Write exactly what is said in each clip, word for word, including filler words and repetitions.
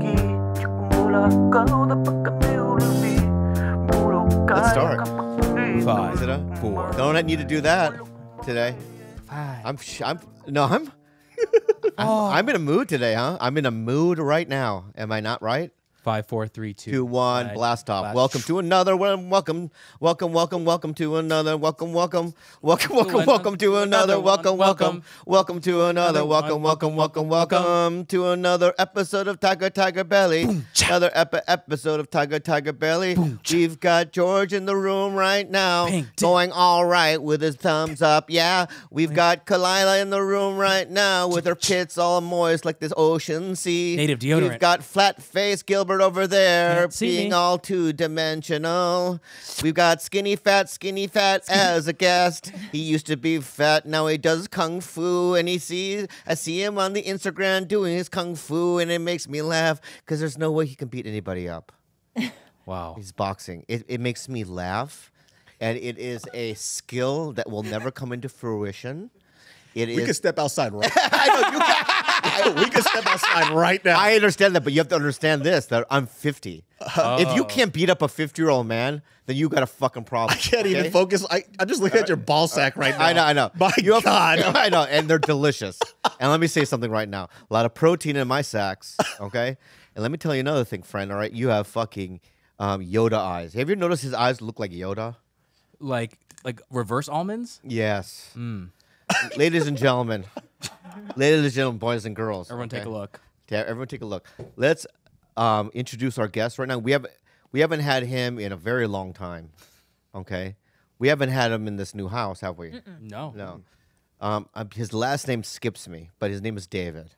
Let's start. Five. Is it a Four. Don't I need to do that today? Five. I'm. sh- I'm. No, I'm. I'm, Oh. I'm in a mood today, huh? I'm in a mood right now. Am I not right? Five, four, three, two, Two, one, five. blast off. Blast. Welcome to another one. Welcome, welcome, welcome, welcome to another. Welcome, welcome, welcome, welcome, another- welcome to another. another one. Welcome, welcome, welcome to another. Another Welcome, one. welcome, welcome, Welcome, welcome to another episode of Tiger Tiger Belly. Another epi- episode of Tiger Tiger Belly. We've got George in the room right now, Pink dick. going all right with his thumbs up. Yeah, we've got Khalyla in the room right now with her pits all moist like this ocean sea. Native deodorant. We've got flat face Gilbert over there. Can't see Being me. all two-dimensional. We've got skinny fat, skinny fat as a guest. He used to be fat, now he does kung fu, and he sees I see him on the Instagram doing his kung fu, and it makes me laugh because there's no way he can beat anybody up. Wow. He's boxing. It it makes me laugh, and it is a skill that will never come into fruition. It We is. can step outside right. I know you can. we can step outside right now. I understand that, but you have to understand this: that I'm fifty. If you can't beat up a fifty-year-old man, then you got a fucking problem. I can't even okay? focus. I, I'm just looking at your ball sack right now. I know, I know. My You have- God. I know, and they're delicious. And let me say something right now: a lot of protein in my sacks. Okay, and let me tell you another thing, friend. All right, you have fucking um, Yoda eyes. Have you noticed his eyes look like Yoda? Like like reverse almonds? Yes. Ladies and gentlemen, ladies and gentlemen, boys and girls. Everyone okay? take a look. Yeah, everyone take a look. Let's um, introduce our guest right now. We have we haven't had him in a very long time. Okay, we haven't had him in this new house, have we? No. No. Um, um, his last name skips me, but his name is David.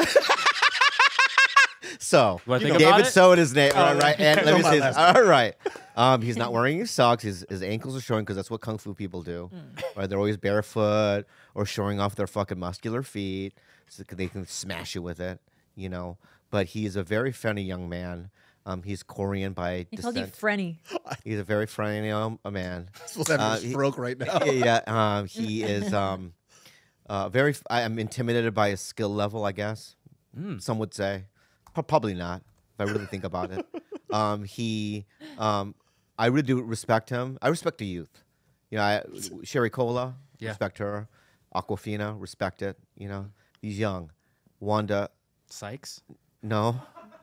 So You wanna think about David it? sewed his name. All no. right, and let me My say last this. All right. Um, he's not wearing his socks. His his ankles are showing because that's what kung fu people do. Right? They're always barefoot or showing off their fucking muscular feet so that they can smash you with it. You know. But he is a very funny young man. Um, he's Korean by He descent. called you Frenny. He's a very funny um, a man. supposed to have Uh, a he- stroke right now. yeah, yeah. Um, he is um, uh, very. F- I am intimidated by his skill level. I guess some would say, Pro- probably not. If I really think about it, um, he. Um, I really do respect him. I respect the youth. You know, I, Sherry Cola, Yeah. respect her. Aquafina, respect it. You know, he's young. Wanda, Sykes? no.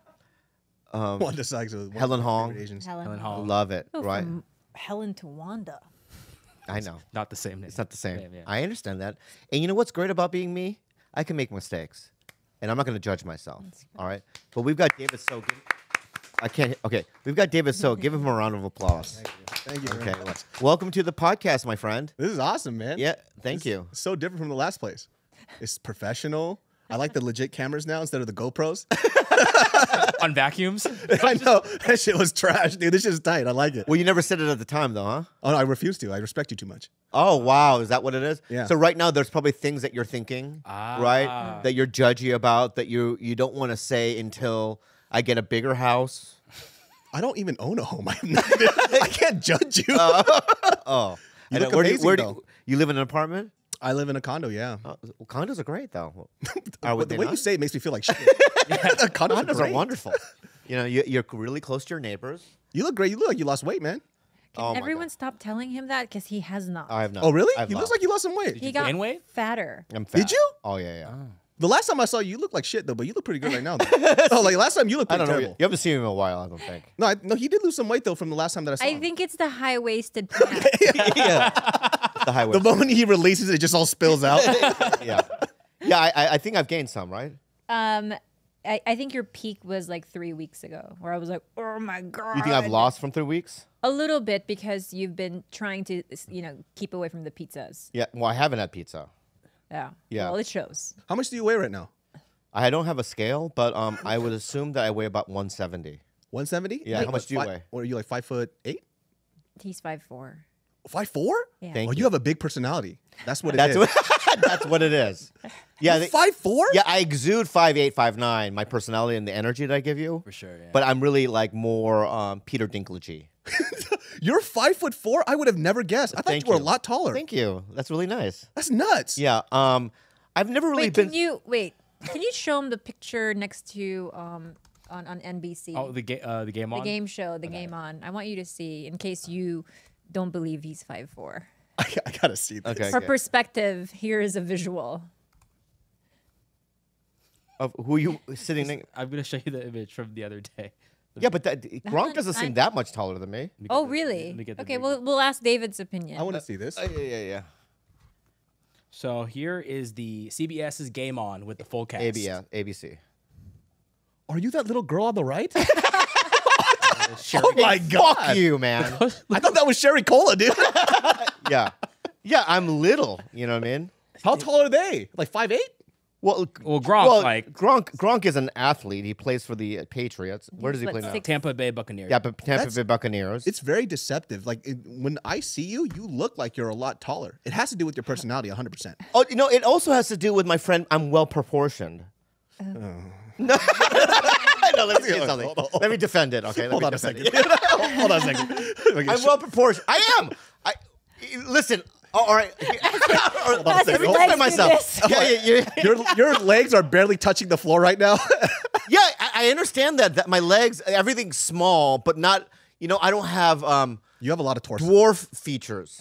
Wanda Sykes was one of Helen my Hong. favorite Asians. Helen. Helen Hall. Love it. Oh, right. From Helen to Wanda. I know. Not the same name. It's not the same. Yeah, yeah. I understand that. And you know what's great about being me? I can make mistakes. And I'm not going to judge myself. All right? But we've got David So. Give, I can't. Okay. We've got David So. Give him a round of applause. Thank you. Okay. very much. Welcome to the podcast, my friend. This is awesome, man. Yeah. Thank you. It's so different from the last place. It's professional. I like the legit cameras now instead of the GoPros. On vacuums? I know. That shit was trash, dude. This shit is tight. I like it. Well, you never said it at the time, though, huh? Oh, no, I refuse to. I respect you too much. Oh, wow. Is that what it is? Yeah. So right now, there's probably things that you're thinking, Ah. right? That you're judgy about, that you you don't want to say until I get a bigger house. I don't even own a home. I'm not even, I can't judge you. Oh. You And look where do amazing, where do though. you live in an apartment? I live in a condo, yeah. Uh, well, condos are great, though. But Are the they way not? you say it makes me feel like shit. Condos, Condos are great. wonderful. You know, you, you're really close to your neighbors. You look great. You look like you lost weight, man. Can Oh my everyone God. stop telling him that? Because he has not. I have not. Oh, really? I've He looks lost. like you lost some weight. he you got gain weight? fatter. I'm fat. Did you? Oh yeah, yeah. The last time I saw you, you looked like shit, though, but you look pretty good right now. Though. oh, like last time you looked I pretty don't know. terrible. You haven't seen him in a while, I don't think. No, I, no, he did lose some weight, though, from the last time that I saw I him. think it's the high waisted pants. yeah. The highway. The moment he releases it, it just all spills out. yeah. Yeah. I, I- I think I've gained some, right? um, I, I think your peak was like three weeks ago, where I was like, oh my god. You think I've lost from three weeks? A little bit because you've been trying to, you know, keep away from the pizzas. Yeah. Well, I haven't had pizza. Yeah. Yeah. Well, it shows. How much do you weigh right now? I don't have a scale, but um, I would assume that I weigh about one seventy. one seventy? Yeah, how much do you five, weigh? Or are you like five foot eight? He's five four. Five four? Yeah. Thank Oh, you you. have a big personality. That's what it That's is. what. That's what it is. Yeah. they- Five four? Yeah, I exude five eight, five nine. My personality and the energy that I give you. For sure, yeah. But I'm really like more um, Peter Dinklage. You're five foot four? I would have never guessed. I thought Thank you were you. a lot taller. Thank you. That's really nice. That's nuts. Yeah. Um, I've never really Wait, been. can you wait? Can you show him the picture next to um on, on N B C. Oh, the game, uh, the game the on. game show, the game on. I want you to see in case you don't believe he's five four. I, I gotta see this. Okay. For perspective, here is a visual. Of who you sitting next? I'm gonna show you the image from the other day. Yeah, but that, Gronk doesn't seem I'm- that much taller than me. Let me get Oh, the- really? let me get the Okay, big- well, we'll ask David's opinion. I want to see this. yeah, yeah, yeah. So here is the CBS's Game On with the full cast. A B S, A B C. Are you that little girl on the right? Sherry- Oh my god! Fuck you, man. I thought that was Sherry Cola, dude. Yeah, yeah. I'm little. You know what I mean? How tall are they? Like five eight? Well, Well, Gronk, like- Gronk. Gronk is an athlete. He plays for the uh, Patriots. Where does he What, play now? six- Tampa Bay Buccaneers. Yeah, but Tampa That's- Bay Buccaneers. It's very deceptive. Like it, when I see you, you look like you're a lot taller. It has to do with your personality, one hundred percent. Oh, you know, it also has to do with my friend. I'm well proportioned. No, no, let me say something. Hold on, hold Let me defend it. Okay, let Hold me on a defend second. it. Hold on a second. Like, I'm well proportioned. I am. I listen. Oh, all right. on a How's his second. Let me legs defend do myself. this? Yeah, yeah, yeah. your your legs are barely touching the floor right now. Yeah, I, I understand that. That my legs, everything's small, but not. You know, I don't have um, You have a lot of torso. dwarf features.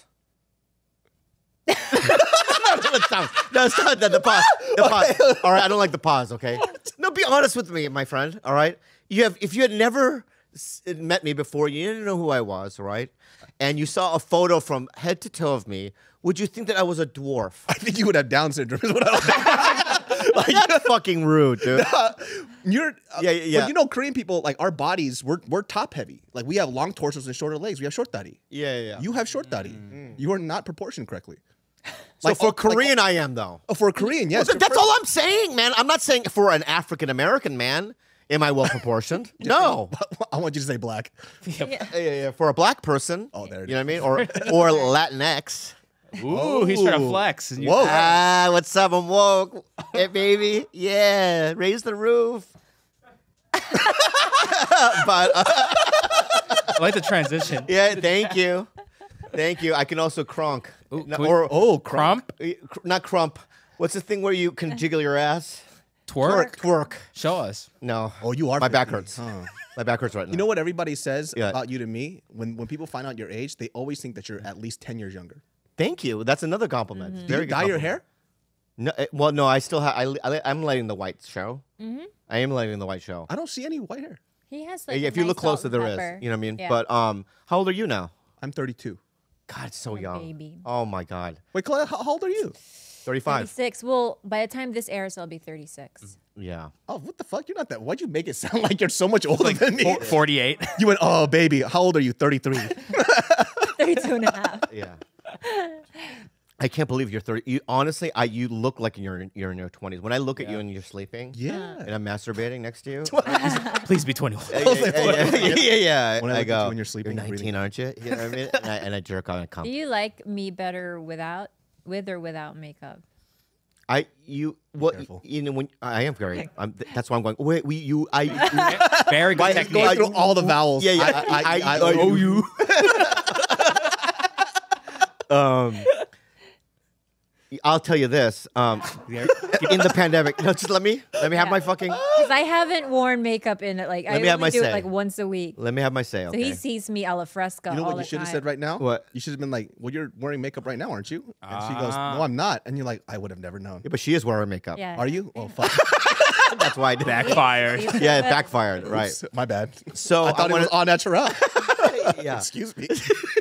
no, no, stop. No, stop. The, the pause. The pause. All right, I don't like the pause. Okay. No, be honest with me, my friend. All right. You have. If you had never s- met me before, you didn't know who I was. All right. And you saw a photo from head to toe of me, would you think that I was a dwarf? I think you would have Down syndrome. Is what I Like, that's fucking rude, dude. You're uh, Yeah, yeah, yeah. But you know, Korean people, like our bodies, we're we're top heavy. Like we have long torsos and shorter legs. We have short daddy. Yeah, yeah. yeah. You have short daddy. You are not proportioned correctly. so like, for oh, like, Korean, I am though. Oh, for a Korean, yes. Well, that's all I'm saying, man. I'm not saying for an African American man, am I well proportioned? No. I want you to say black. Yeah. Yeah, yeah, yeah. For a black person, Oh, there it you know what I mean, or or Latinx. Ooh, he's trying to Ooh. flex. And you- Whoa. Ah, what's up? I'm woke, hey, baby. Yeah, raise the roof. but uh, I like the transition. yeah, thank you, thank you. I can also cronk, Ooh, No, can we- or Oh, Crump, uh, cr- not crump. What's the thing where you can jiggle your ass? twerk. Twerk. Show us. No. Oh, you are My back fifty. hurts. Huh. My back hurts right now. You know what everybody says Yeah. about you to me? When when people find out your age, they always think that you're at least ten years younger. Thank you. That's another compliment. Do Very you good dye your compliment. hair? No, eh, well, no. I still have. I, I, I'm letting the white show. I am letting the white show. I don't see any white hair. He has like. Yeah, a if you nice look salt closer, and there is. pepper. You know what I mean? Yeah. But um, how old are you now? I'm thirty-two. God, it's so A young. baby. Oh my God, Wait, Khalyla, how, how old are you? thirty-five. thirty-six. Well, by the time this airs, I'll be thirty-six. Yeah. Oh, what the fuck? You're not that. Why'd you make it sound like you're so much older than me? forty-eight. You went, oh, baby. How old are you? thirty-three. thirty-two and a half. Yeah. I can't believe you're thirty. You, honestly, I you look like you're in, you're in your twenties. When I look at you and you're sleeping, Yeah. and I'm masturbating next to you. Please be twenty-one. yeah, yeah, yeah, yeah, yeah. When I I, look at go, you when you're sleeping You're and breathing. nineteen, aren't you? You know what I mean? And I, and I jerk on and come. Do you like me better without, with or without makeup? I you what careful. you know when I am very. I'm, that's why I'm going. Wait, we you I. Very good Why- technique. Going through all the vowels. Yeah, yeah. I, I, I, I- owe you. um, I'll tell you this. Um, Yeah. in the pandemic, no, just let me let me have Yeah. my fucking. Because I haven't worn makeup in it. Like I Let me have only my do say. it like once a week. Let me have my say. So Okay. he sees me a la fresco You know all what you the should have time. said right now? What? You should have been like, well, you're wearing makeup right now, aren't you? And she goes, Ah. no, I'm not. And you're like, I would have never known. Yeah, but she is wearing makeup. Yeah. Are you? Oh, fuck. That's why I did. Backfired. Yeah, it backfired. Right. Oops, my bad. So I thought wanna- it was all natural. Yeah. Excuse me.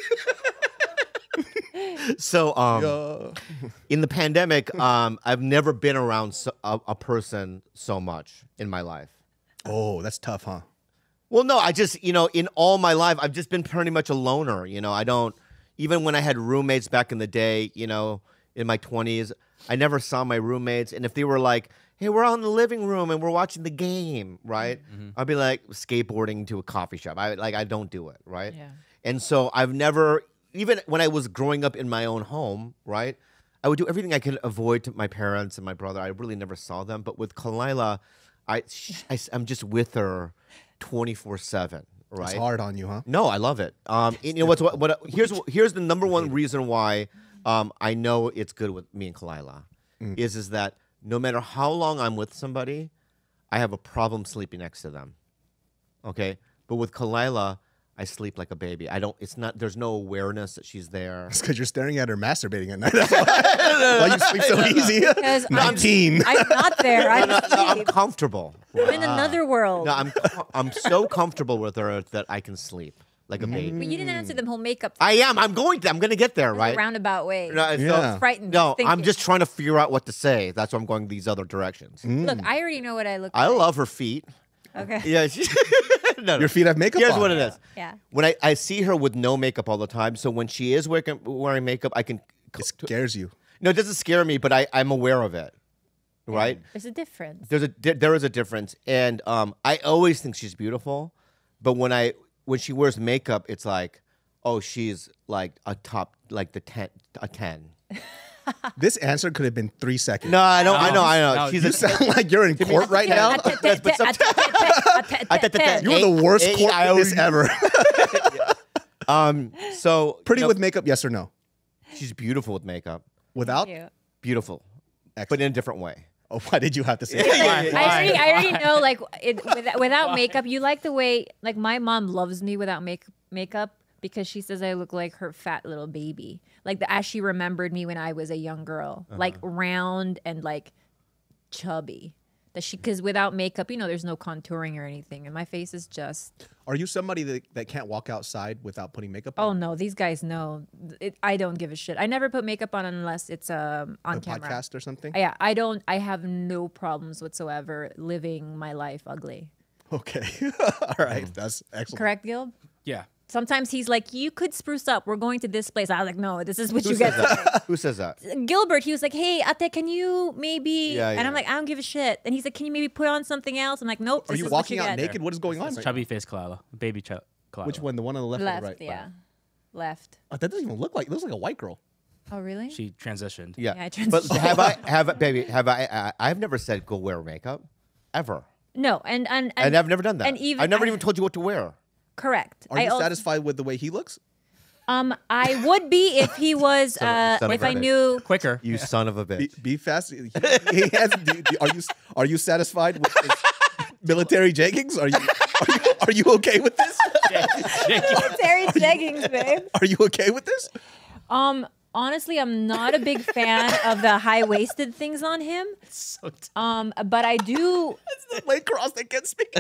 So um, Yeah. in the pandemic, um, I've never been around so, a, a person so much in my life. Oh, that's tough, huh? Well, no, I just, you know, in all my life, I've just been pretty much a loner. You know, I don't, even when I had roommates back in the day, you know, in my twenties, I never saw my roommates. And if they were like, hey, we're out in the living room and we're watching the game, right? I'd be like skateboarding to a coffee shop. I like, I don't do it, right? Yeah. And so I've never, even when I was growing up in my own home, right? I would do everything I could avoid to my parents and my brother. I really never saw them. But with Khalyla, I, I, am just with her twenty-four seven, right? It's hard on you, huh? No, I love it. Um, and you know what's what? what here's here's the number one reason why um, I know it's good with me and Khalyla Mm. is is that no matter how long I'm with somebody, I have a problem sleeping next to them. Okay, but with Khalyla, I sleep like a baby. I don't. It's not. There's no awareness that she's there. It's because you're staring at her masturbating at night. That's why, why you sleep so easy. Because I'm- nineteen. I'm not there. I'm No, no, I'm asleep. comfortable. I'm in another world. No, I'm co- I'm so comfortable with her that I can sleep like a baby. But you didn't answer the whole makeup. I am. I'm going to. I'm going to get there, in a right? roundabout way. No, so- Yeah. Frightened. no, thinking. I'm just trying to figure out what to say. That's why I'm going these other directions. Look, I already know what I look I like. love her feet. Okay. Yeah. She, no, no. Your feet have makeup Here's on. what it is. Yeah. When I, I see her with no makeup all the time, so when she is wearing, wearing makeup, I can. It scares you. No, it doesn't scare me, but I, I'm aware of it. Right? There's a difference. There's a di- there is a difference, and um, I always think she's beautiful, but when I when she wears makeup, it's like, oh, she's like a top, like the ten, a ten. This answer could have been three seconds. No, I don't. I know. I know. No, She's You a, sound like you're in court right now. but sometimes- You're the worst Eight- court I witness always- ever. um. So Pretty you know, with makeup, yes or no? she's beautiful with makeup. Without? Yeah. Beautiful, Excellent. but in a different way. Oh, why did you have to say Yeah, that? yeah, Why? yeah. I already, I already Why? know, like, it, without, without makeup, you like the way, like, my mom loves me without make, makeup because she says I look like her fat little baby. Like, the, as she remembered me when I was a young girl, like, round and, like, chubby. That she, because without makeup, you know, there's no contouring or anything. And my face is just, Are you somebody that, that can't walk outside without putting makeup oh, on? no, these guys know. It, I don't give a shit. I never put makeup on unless it's um, on A camera. podcast or something? Yeah, I don't, I have no problems whatsoever living my life ugly. Okay. All right. That's excellent. Correct, Gil? Yeah. Sometimes he's like, you could spruce up. We're going to this place. I was like, no, this is what Who you says get. that? Who says that? Gilbert, he was like, hey, Ate, can you maybe? Yeah, and yeah. I'm like, I don't give a shit. And he's like, can you maybe put on something else? I'm like, nope. Are this you is what walking out get. naked? What is going on? right Chubby face Khalyla. Baby ch- Khalyla. Which one? The one on the left, or Left, the right? yeah. Left. Oh, that doesn't even look like. It looks like a white girl. Oh, really? She transitioned. Yeah. Yeah, I but transitioned. have I have baby have I, I I've never said go wear makeup ever. no, and and, and And I've never done that. And even I've never I- even told you what to wear. correct. Are I you al- satisfied with the way he looks? Um, I would be if he was. Son of- uh, son of if a I bitch. knew. Quicker. You son of a bitch. Be, be fast. He, he has, do, do- are you are you satisfied with his military jeggings? Are you are you, are you okay with this? Terry jeggings, babe. Are you okay with this? Um, honestly, I'm not a big fan of the high waisted things on him. So t- Um, but I do. It's the leg cross that gets me.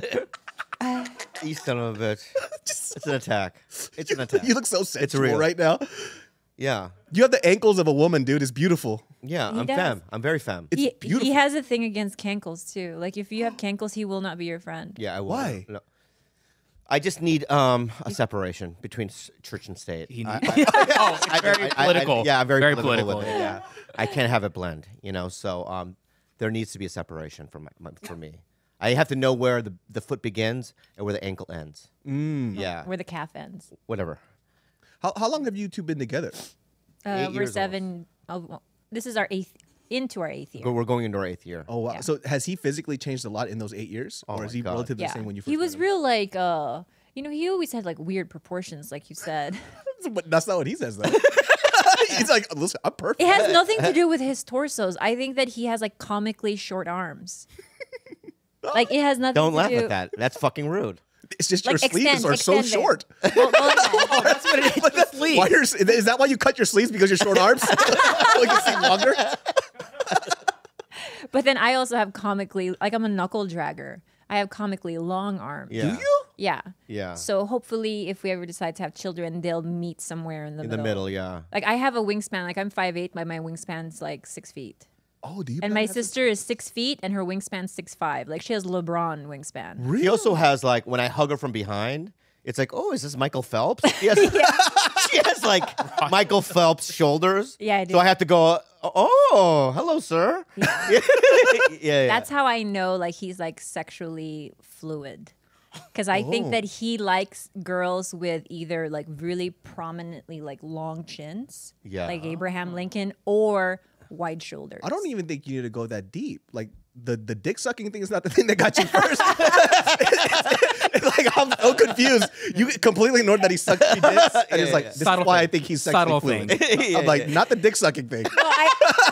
You son of a bitch. It's an attack. It's an attack. You look so sensual real. right now. Yeah. You have the ankles of a woman, dude. It's beautiful. Yeah. He I'm does. femme. I'm very femme. It's He, beautiful. he has a thing against cankles too. Like if you have cankles, he will not be your friend. Yeah. I will. Why? No. I just need um a separation between s- church and state. he I- need- oh, it's I- very I- I- political. yeah, I'm very, very political, political. with it. Yeah, I can't have it blend. You know, so um, there needs to be a separation for my, my for me. I have to know where the, the foot begins and where the ankle ends. Mm. Yeah, Where the calf ends. whatever. How, how long have you two been together? Uh, Eight we're years seven. Oh, well, this is our eighth. Into our eighth year. But we're going into our eighth year. Oh wow! Yeah. So has he physically changed a lot in those eight years, Oh or my is he God. relatively yeah. the same when you first? he was met him? real like uh. You know, he always had like weird proportions, like you said. But that's not what he says though. He's like, listen, I'm perfect. It has nothing to do with his torsos. I think that he has like comically short arms. Like it has nothing Don't to laugh do. at that. That's fucking rude. It's just Like, your sleeves extend- are so extend it. short. Well, well, yeah. That's what it is. But that's- why you're, is that why you cut your sleeves because you're short arms? So you can see longer. But then I also have comically, like I'm a knuckle dragger. I have comically long arms. Yeah. Do you? Yeah. Yeah. So hopefully, if we ever decide to have children, they'll meet somewhere in the In middle. the middle, yeah. Like I have a wingspan. Like I'm five eight, but my wingspan's like six feet. Oh, do you? And plan my to have some- sister is six feet, and her wingspan's six five. Like she has LeBron wingspan. Really? He also has like when I hug her from behind, it's like, oh, is this Michael Phelps? She has, she has like Michael Phelps shoulders. Yeah, I do. So I have to go, oh, hello, sir. Yeah, yeah, yeah. That's how I know like he's like sexually fluid. Because I Oh. think that he likes girls with either like really prominently like long chins, Yeah. like Abraham Lincoln, or wide shoulders. I don't even think you need to go that deep. Like the the dick sucking thing is not the thing that got you first. It's like I'm so confused. You completely ignored that he sucked three dicks, and Yeah, it's like yeah. this Subtle is why thing. I think he's sexually Subtle fluid. thing. Yeah, I'm like yeah. not the dick sucking thing. No, I,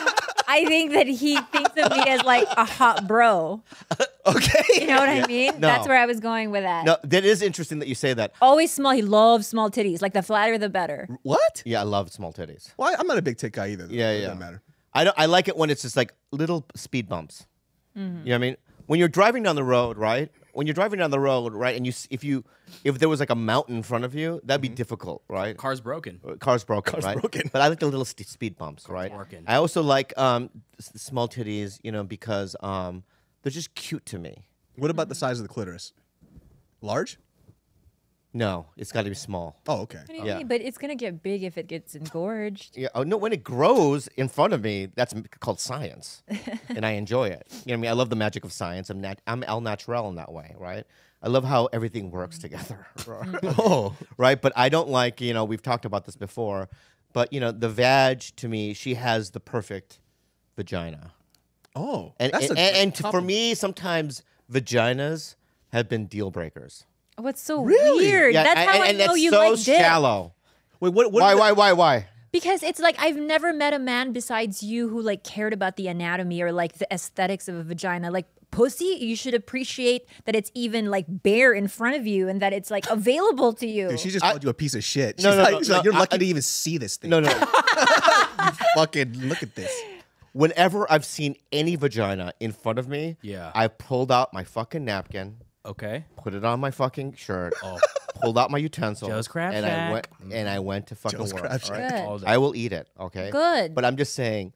I think that he thinks of me as like a hot bro. Okay. You know what I mean? No. That's where I was going with that. No, that is interesting that you say that. Always small. He loves small titties. Like the flatter, the better. What? Yeah, I love small titties. Well, I'm not a big tit guy either. Yeah, It yeah. doesn't matter. I don't. I like it when it's just like little speed bumps. Mm-hmm. You know what I mean? When you're driving down the road, right? When you're driving down the road, right, and you s- if you if there was like a mountain in front of you, that'd be difficult, right? Car's broken. Uh, Car's broken, Car's right? broken. But I like the little st- speed bumps, right? working. I also like um, s- small titties, you know, because um, they're just cute to me. What about the size of the clitoris? Large? No, it's got to be small. Oh, okay. What do you Yeah. mean? But it's gonna get big if it gets engorged. Yeah. Oh no, when it grows in front of me, that's m- called science, and I enjoy it. You know what I mean? I love the magic of science. I'm nat- I'm al natural in that way, right? I love how everything works together. Oh. Right? But I don't like, you know, we've talked about this before, but you know, the vag to me, she has the perfect vagina. Oh. And that's and, a and, and to- for compliment. me, sometimes vaginas have been deal breakers. What's so Really? weird? Yeah, That's and, how and, I and know that's you so like dick. shallow. Wait, what? what Why, are the- why, why, why? Because it's like I've never met a man besides you who like cared about the anatomy or like the aesthetics of a vagina. Like pussy, you should appreciate that it's even like bare in front of you and that it's like available to you. Dude, she just I- called you a piece of shit. She's No, no, like, no, she's no, like, you're I- lucky I- to even see this thing. No, no. Fucking look at this. Whenever I've seen any vagina in front of me, Yeah. I pulled out my fucking napkin, Okay. put it on my fucking shirt, Oh. pulled out my utensils, Joe's Crab and I Shack. went and I went to fucking Joe's work. Crab all right? Shack. All day. I will eat it, okay? Good. But I'm just saying,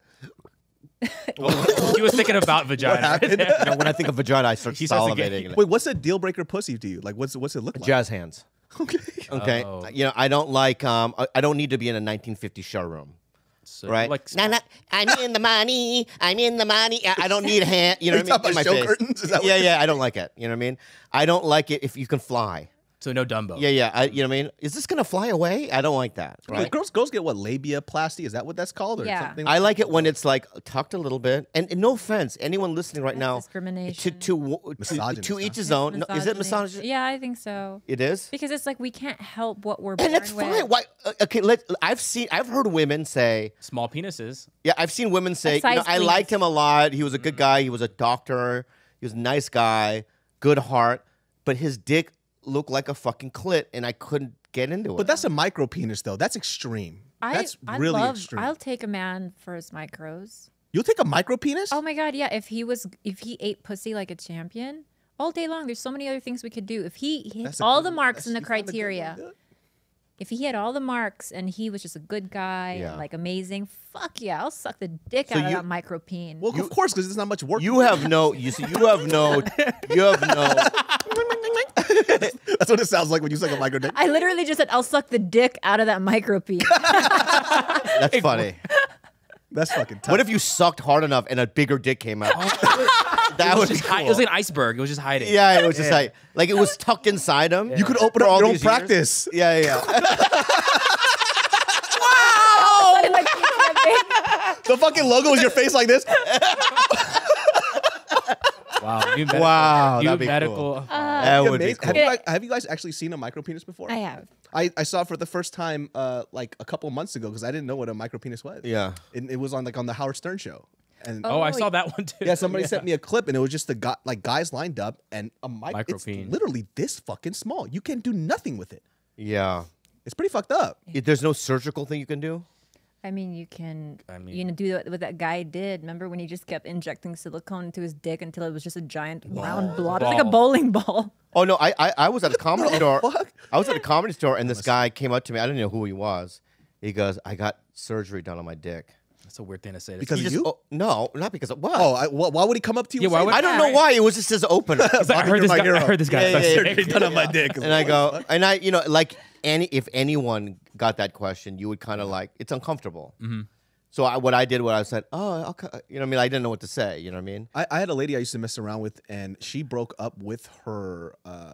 He was thinking about vagina. happened? you know, when I think of vagina, I start He starts to get- salivating. Wait, what's a deal breaker pussy to you? Like, what's what's it look like? Jazz hands. Okay. Okay, Oh. you know, I don't like. Um, I, I don't need to be in a nineteen fifties showroom. So, Right? Like, Nah, nah, I'm in the money. I'm in the money. I, I don't need a hand. You know Are you what I mean? talking In about my show face. curtains? Is that what yeah, it yeah. I don't like it. You know what I mean? I don't like it if you can fly. so no Dumbo. Yeah, yeah. I, you know what I mean? Is this gonna fly away? I don't like that. Wait, Right? girls, girls get what, labiaplasty? Is that what that's called, or Yeah. something? I like it when it's like tucked a little bit. And, and no offense, anyone listening right That's now, to discrimination. to to, to, Misogynist, to each huh? his own. No, is it Misogyny. misogynist? Yeah, I think so. It is. Because it's like we can't help what we're born And that's with. fine. Why? uh, Okay, let. I've seen. I've heard women say. Small penises. Yeah, I've seen women say, size you know, I please. liked him a lot. He was a good guy. He was a doctor. He was a nice guy, good heart, but his dick looked like a fucking clit, and I couldn't get into it. But that's a micro penis, though. That's extreme. I, that's I really love, extreme. I'll take a man for his micros. You'll take a micro penis? Oh my god, yeah. If he was, if he ate pussy like a champion all day long, there's so many other things we could do. If he hit That's a all good the one. marks That's- and the you found a good criteria, one, dude. if he had all the marks and he was just a good guy, Yeah. and like amazing, fuck yeah, I'll suck the dick So out you- of that micro peen. Well, of course, because there's not much work. you have no. You see, you have no. You have no. That's what it sounds like when you suck a micro dick. I literally just said I'll suck the dick out of that micro peen. That's funny. That's fucking tough. What if you sucked hard enough and a bigger dick came out? That It would was, be just hi- cool. it was like an iceberg. It was just hiding. Yeah, it was just like like it was tucked inside him. you could open For up all your own these years. practice? Yeah, yeah. yeah. The fucking logo is your face like this. Wow. New medical. Wow, New that'd be medical. cool. Uh, That would be Amazing. cool. Have, you guys, have you guys actually seen a micro penis before? I have. I, I saw it for the first time uh, like a couple months ago because I didn't know what a micro penis was. Yeah. It, it was on like on the Howard Stern show. And Oh, I Oh, saw that one too. yeah, somebody sent me a clip and it was just the guy, like guys lined up and a mic. It's Micropene. literally this fucking small. You can do nothing with it. Yeah. It's pretty fucked up. If there's no surgical thing you can do. I mean, you can, I mean- you know, do what, what that guy did. Remember when he just kept injecting silicone into his dick until it was just a giant round blob? It was like a Ball. bowling ball. Oh no, I I, I was at a comedy store. fuck? I was at a comedy store and this guy came up to me. I didn't know who he was. He goes, "I got surgery done on my dick." That's a weird thing to say. Because He of just, you? oh, no, not because of what? Oh, I, wh- why would he come up to you? Yeah, and why say would- that? I don't know why. It was just his opener. He's like, I heard You're this my guy. I hero. heard this guy. Yeah, sucks yeah, yeah. dick. Surgery done on my dick. And I go, and I, you know, like any if anyone got that question, you would kind of like it's uncomfortable. Mm-hmm. So I, what I did, what I said, oh, I'll, co-" you know, what I mean, I didn't know what to say. You know what I mean? I, I had a lady I used to mess around with, and she broke up with her uh,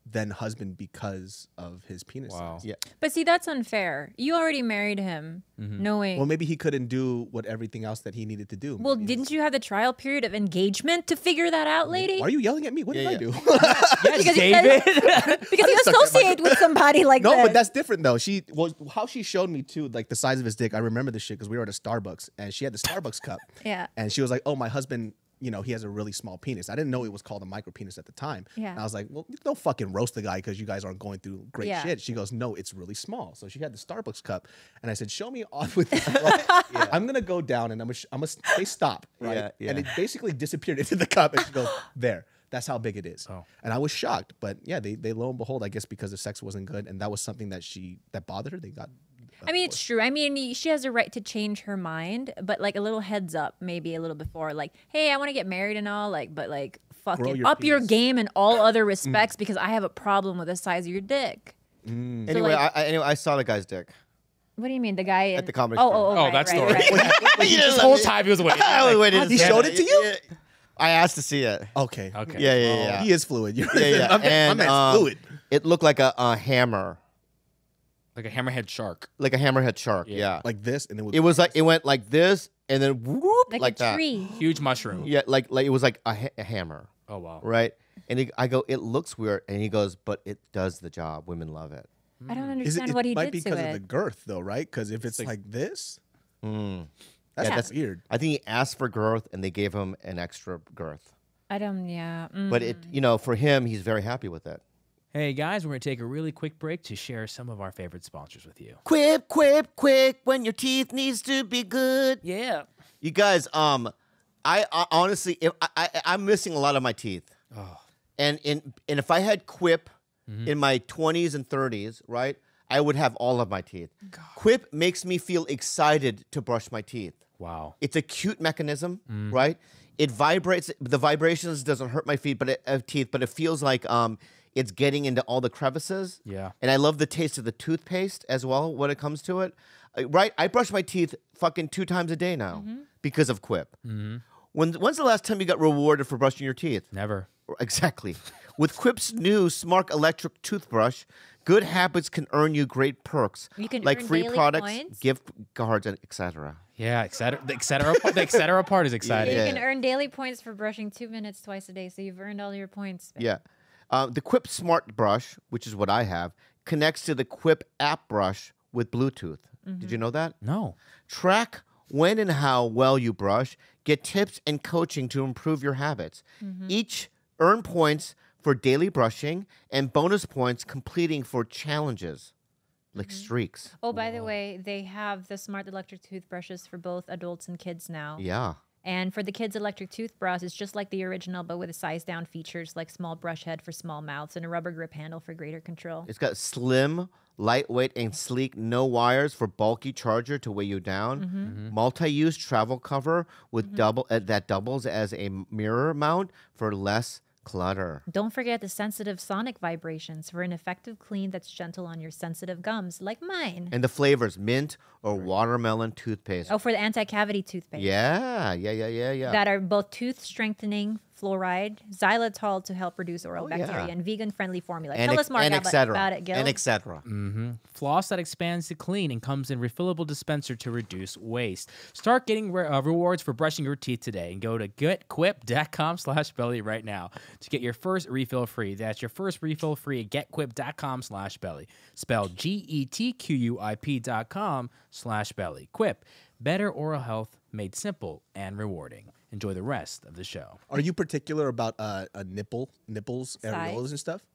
then husband because of his penis Wow. size. Yeah. But see, that's unfair. You already married him, knowing. Well, maybe he couldn't do what everything else that he needed to do. Well, Maybe didn't you have the trial period of engagement to figure that out, lady? Why are you yelling at me? What Yeah, did yeah. I do? Yes, Because you David. because you sucked at my- associate with somebody like No, that. but that's different though. She well, how she showed me too, like the size of his dick. I remember this shit because we were at a Starbucks and she had the Starbucks cup. Yeah. And she was like, "Oh, my husband, you know, he has a really small penis." I didn't know it was called a micro penis at the time. Yeah. And I was like, "Well, don't fucking roast the guy because you guys aren't going through great Yeah. shit." She goes, "No, it's really small." So she had the Starbucks cup, and I said, "Show me off with this." yeah. I'm gonna go down and I'm gonna, sh- I'm gonna say stop, right? Yeah, yeah. And it basically disappeared into the cup, and she goes, "There." That's how big it is. Oh. And I was shocked, but yeah, they they lo and behold, I guess because the sex wasn't good, and that was something that she that bothered her. They got. I mean, it's true. I mean, she has a right to change her mind, but like a little heads up, maybe a little before, like, hey, I want to get married and all, like, but like, fucking your up your penis. game in all other respects because I have a problem with the size of your dick. Anyway, like- I, I, anyway, I saw the guy's dick. What do you mean, the guy in, At the Comedy oh, Store. oh, oh, Oh, right, that right, story. right. This whole time he was waiting. I was waiting to He see showed it to you? I asked to see it. Okay. Okay. Yeah, yeah, yeah. He is fluid. You're Yeah, yeah. my, man- and my man's um, fluid. it looked like a, a hammer, Like a hammerhead shark. like a hammerhead shark. Yeah. Yeah. Like this, and then It was like it went like this, and then whoop, Like, like, a that. tree. Huge mushroom. Yeah, like like it was like a, ha- a hammer, Oh, wow. right? And he, I go, it looks weird, and he goes, but it does the job. Women love it. I don't Is it, understand it what he might did be to because it. of the girth, though, right? Because if it's like, this, Mm. that's, Yeah, that's weird. I think he asked for girth, and they gave him an extra girth. I don't, yeah. mm. But it, you know, for him, he's very happy with it. Hey, guys, we're going to take a really quick break to share some of our favorite sponsors with you. Quip, quip, quick, when your teeth needs to be good. Yeah. You guys, um, I, I honestly, if, I, I, I'm missing a lot of my teeth. Oh. And in and if I had Quip in my twenties and thirties, right, I would have all of my teeth. Quip makes me feel excited to brush my teeth. Wow. It's a cute mechanism, right? It vibrates. The vibrations doesn't hurt my feet, but it, uh, teeth, but it feels like um, it's getting into all the crevices. Yeah. And I love the taste of the toothpaste as well when it comes to it. Uh, right? I brush my teeth fucking two times a day now because of Quip. When when's the last time you got rewarded for brushing your teeth? Never. Exactly. With Quip's new Smart Electric toothbrush, good habits can earn you great perks You can like earn free daily products, points. gift cards, and et cetera. Yeah, et cetera. The et cetera, part- the et cetera part is exciting. Yeah. You can earn daily points for brushing two minutes twice a day, so you've earned all your points. Yeah. Uh, the Quip Smart Brush, which is what I have, connects to the Quip app brush with Bluetooth. Did you know that? No. Track when and how well you brush. Get tips and coaching to improve your habits. Each earn points for daily brushing and bonus points completing for challenges like streaks. Oh, by the way, they have the smart electric toothbrushes for both adults and kids now. Yeah. And for the kids' electric toothbrush, it's just like the original, but with a size down features like small brush head for small mouths and a rubber grip handle for greater control. It's got slim, lightweight, and sleek, no wires for bulky charger to weigh you down. Multi-use travel cover with double uh, that doubles as a mirror mount for less clutter. Don't forget the sensitive sonic vibrations for an effective clean that's gentle on your sensitive gums, like mine. And the flavors mint or watermelon toothpaste. Oh, for the anti-cavity toothpaste. Yeah, yeah, yeah, yeah, yeah. That are both tooth strengthening, fluoride, xylitol to help reduce oral Oh, bacteria, yeah. and vegan friendly formula. and Tell ex- us more and about, et cetera. about it, Gil. And et cetera. Floss that expands to clean and comes in refillable dispenser to reduce waste. Start getting re- uh, rewards for brushing your teeth today and go to getquip.com slash belly right now to get your first refill free. That's your first refill free at getquip.com slash belly. Spelled G E T Q U I P dot com slash belly. Quip, better oral health made simple and rewarding. Enjoy the rest of the show. Are you particular about uh, a nipple, nipples, Size? areolas, and stuff?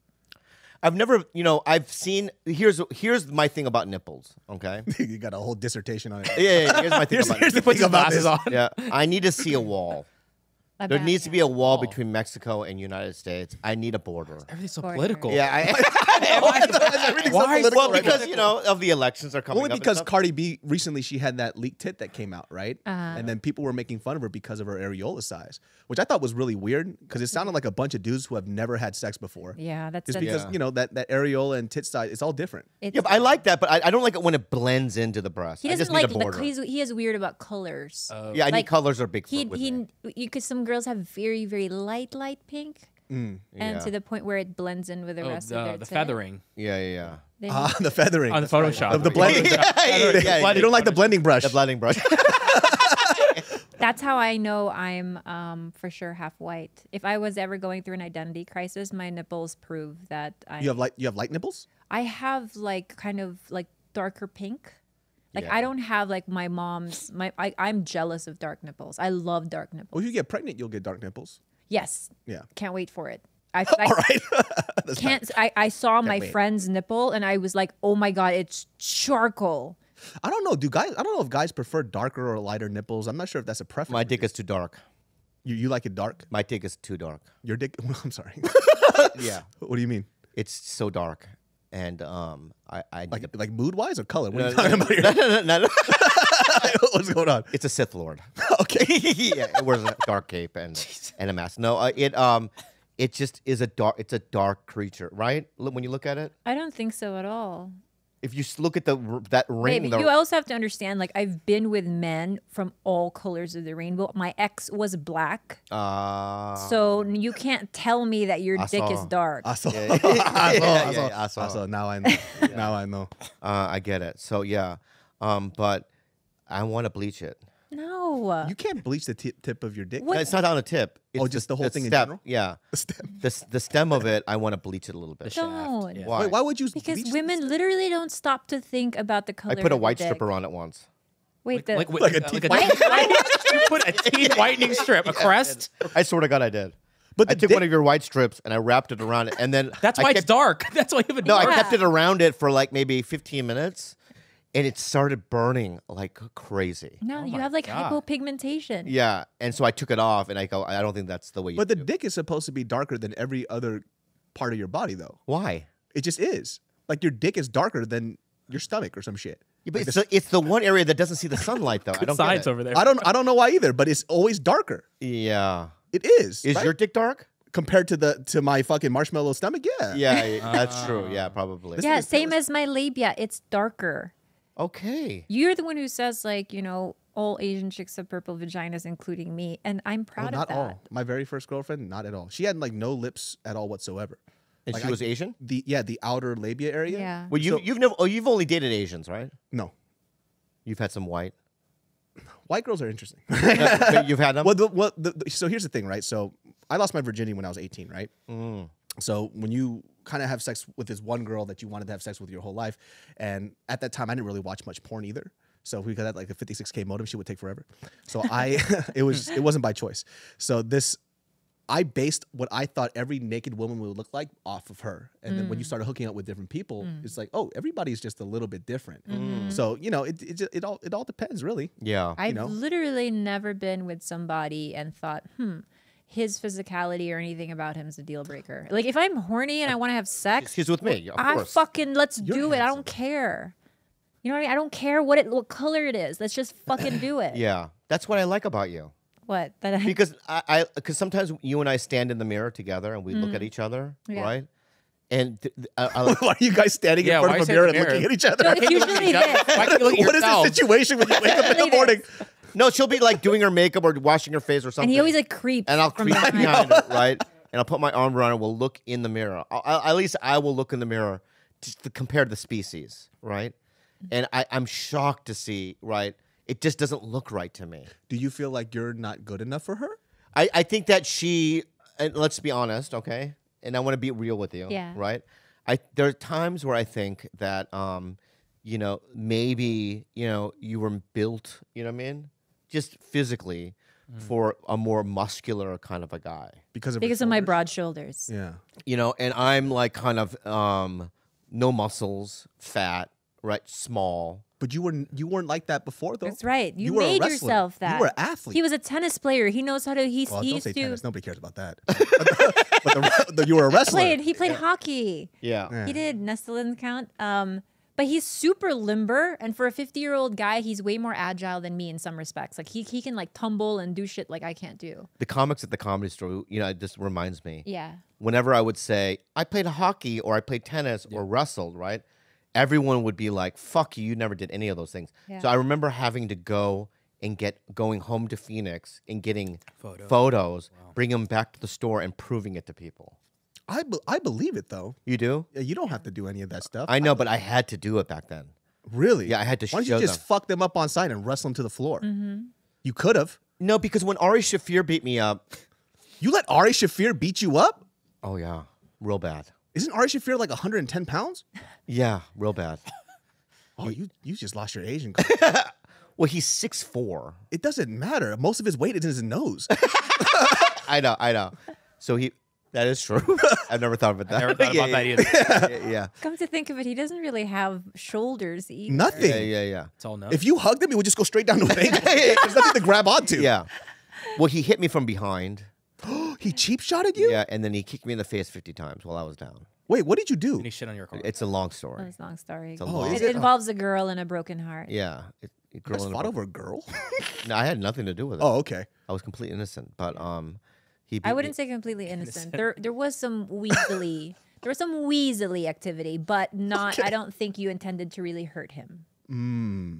I've never, you know, I've seen. Here's here's my thing about nipples. Okay. You got a whole dissertation on it. Yeah, yeah, yeah, here's my thing Here's, about here's the nipples. thing about Glasses this. on. Yeah, I need to see a wall. There About- needs to be a wall between Mexico and United States. I need a border. Everything's so Border. political. Yeah, I, Everything's Why? so political well, right now. because you know of the elections are coming Only up. and because stuff. Cardi B recently she had that leaked tit that came out, right? Uh-huh. And then people were making fun of her because of her areola size, which I thought was really weird because it sounded like a bunch of dudes who have never had sex before. Yeah, that's Just that's- because Yeah. you know that that areola and tit size, it's all different. it's, Yeah, but I like that, but I, I don't like it when it blends into the breast. he I doesn't just like need a the, border. he's, he is weird about colors. yeah, I need like, colors are big. he with he me. you could some girls have very very light light pink, Mm. and Yeah. to the point where it blends in with the Oh, rest the, of their the tit. feathering Yeah, yeah, yeah. They Ah, the feathering. on the Photoshop. The, the blending. yeah, yeah, yeah. You don't like the blending brush. The blending brush. That's how I know I'm um, for sure half white. If I was ever going through an identity crisis, my nipples prove that I You have light. You have light nipples. I have like kind of like darker pink. Like Yeah. I don't have like my mom's. My I, I'm jealous of dark nipples. I love dark nipples. Oh, if you get pregnant, you'll get dark nipples. Yes, Yeah. can't wait for it. I, I All right. That's can't. I, I saw my wait. friend's nipple and I was like, oh my god, it's charcoal. I don't know. Do guys? I don't know if guys prefer darker or lighter nipples. I'm not sure if that's a preference. My dick is too dark. You you like it dark? My dick is too dark. Your dick? I'm sorry. Yeah. What do you mean? It's so dark. And um, I, I Like like mood wise or color? What are no, you talking about here? no, no, no, no. What's going on? It's a Sith Lord. Okay. Yeah, it wears a dark cape and and a mask. No, uh, it um, it just is a dark. It's a dark creature, right? Look, when you look at it, I don't think so at all. if you s- look at the r- that ring, Wait, the, but you also have to understand. Like I've been with men from all colors of the rainbow. My ex was black, uh, so you can't tell me that your I dick is saw. dark. I saw. Yeah, I saw. yeah, I yeah, saw. yeah, I saw. I saw. Now I know. Now I know. uh, I get it. So yeah, um, but I want to bleach it. No. You can't bleach the t- tip of your dick. What? It's not on a tip. It's Oh, just the whole thing in stem. general? Yeah, The stem. the s- the stem of it. I want to bleach it a little The bit. shaft. Don't. Yeah. Why? Wait, why would you? Because bleach women literally don't stop to think about the color. I put a of white the stripper dick. on it once. Wait, the, Like, like, Like a like teeth a whitening- teeth whitening- you put a teeth whitening strip, a crest. I swear to God, I did. But I the took dick- one of your white strips and I wrapped it around it, and then That's I why it's kept, dark. That's why you have a No, I dark. kept it around it for like maybe fifteen minutes, and it started burning like crazy. no, Oh you my have like God. hypopigmentation. Yeah, and so I took it off, and I go, I don't think that's the way. You But the do. dick is supposed to be darker than every other part of your body, though. Why? It just is. Like your dick is darker than your stomach or some shit. Yeah, but Like it's, the- the, it's the one area that doesn't see the sunlight, though. I don't Sides get it. over there. I don't. I don't know why either. But it's always darker. Yeah, It is. is right? your dick dark? compared to the to my fucking marshmallow stomach? Yeah. Yeah, yeah, that's true. Yeah, probably. This Yeah, is- same as my labia. It's darker. Okay. You're the one who says like, you know, all Asian chicks have purple vaginas, including me, and I'm Oh, proud not of that. all. My very first girlfriend, not at all. She had like no lips at all whatsoever. And Like, she I- was Asian. The yeah, the outer labia area. Yeah. Well, you So- you've never. Oh, you've only dated Asians, right? No, You've had some white. white girls are interesting. No, but you've had them. well, the, well the, the- so here's the thing, right? So I lost my virginity when I was eighteen, right? Mm. So when you kind of have sex with this one girl that you wanted to have sex with your whole life, and at that time I didn't really watch much porn either. So if we got like a fifty-six K modem, she would take forever. So I, it was it wasn't by choice. So this, I based what I thought every naked woman would look like off of her. And then when you started hooking up with different people, it's like, oh, everybody's just a little bit different. So you know, it it, ju- it all it all depends, really. Yeah. I've know? literally never been with somebody and thought, hmm, his physicality or anything about him is a deal breaker. Like if I'm horny and I want to have sex, She's with me, of I course. fucking let's You're do it. I handsome. don't care. You know what I mean? I don't care what it what color it is. Let's just fucking do it. Yeah, that's what I like about you. What? That I Because I, I, because sometimes you and I stand in the mirror together and we look at each other, Yeah. right? And th- th- I, I, Why are you guys standing Yeah, in front why of a you mirror stand and in the looking mirror? at each other? No, it's usually this. Why can't you look at What is the yourself? situation when you wake up in the Usually morning? no, she'll be like doing her makeup or washing her face or something. And he always like creeps. and I'll from creep behind. behind her, right? And I'll put my arm around her. We'll look in the mirror. I'll, I'll- at least I will look in the mirror just to compare the species, right? And I, I'm shocked to see, right? It just doesn't look right to me. Do you feel like you're not good enough for her? I, I think that she, and let's be honest, okay? And I want to be real with you, Yeah. right? I there are times where I think that, um, you know, maybe you know you were built, you know what I mean, just physically for a more muscular kind of a guy, Because of her Because of my shoulders? broad shoulders. Yeah. you know, and I'm like kind of um, no muscles, fat, right, small. But you were you weren't like that before, though. That's right. You, You were a made wrestler. yourself that. You were an athlete. He was a tennis player. He knows how to. He's Well, he don't used say to tennis. Nobody cares about that. but the, the, you were a wrestler. played. He played hockey. Yeah. Yeah. He did. Nestle didn't count. Um, but he's super limber, and for a fifty-year-old guy, he's way more agile than me in some respects. Like he he can like tumble and do shit like I can't do. The comics at the Comedy Store, you know, it just reminds me. Yeah. Whenever I would say I played hockey or I played tennis or wrestled, right? Everyone would be like, "Fuck you! You never did any of those things." Yeah. So I remember having to go and get going home to Phoenix and getting Photos. photos, bring them back to the store and proving it to people. I, be- I believe it though. You do? Yeah, you don't have to do any of that stuff. I know, but I had to do it back then. Really? Yeah, I had to Why don't show you just them. fuck them up on site and wrestle them to the floor? Mm-hmm. You could have. No, because when Ari Shafir beat me up, You let Ari Shafir beat you up? oh yeah, real bad. Isn't Ari Shafir like one hundred ten pounds? Yeah, real bad. Oh, you you just lost your Asian card. Well, he's six four. It doesn't matter. Most of his weight is in his nose. I know, I know. So he, that is true. I've never thought about that. Never thought yeah, about that yeah, either. Yeah, yeah, Come to think of it, he doesn't really have shoulders either. Nothing. yeah, yeah, yeah. It's all no. If you hugged him, he would just go straight down to his ankle. There's nothing to grab onto. Yeah. Well, he hit me from behind. He cheap shotted you? Yeah, and then he kicked me in the face fifty times while I was down. Wait, what did you do? Any shit on your car. It's a long Oh, story. it's a long story. It's a Oh, long is It it? involves a girl and a broken heart. Yeah. It, it You girl guys in a fought book. over a girl? No, I had nothing to do with it. Oh, okay. I was completely innocent, but um, he. Beat I wouldn't me. say completely innocent. There, there was some weaselly, there was some weaselly activity, but not. I don't think you intended to really hurt him. Mm.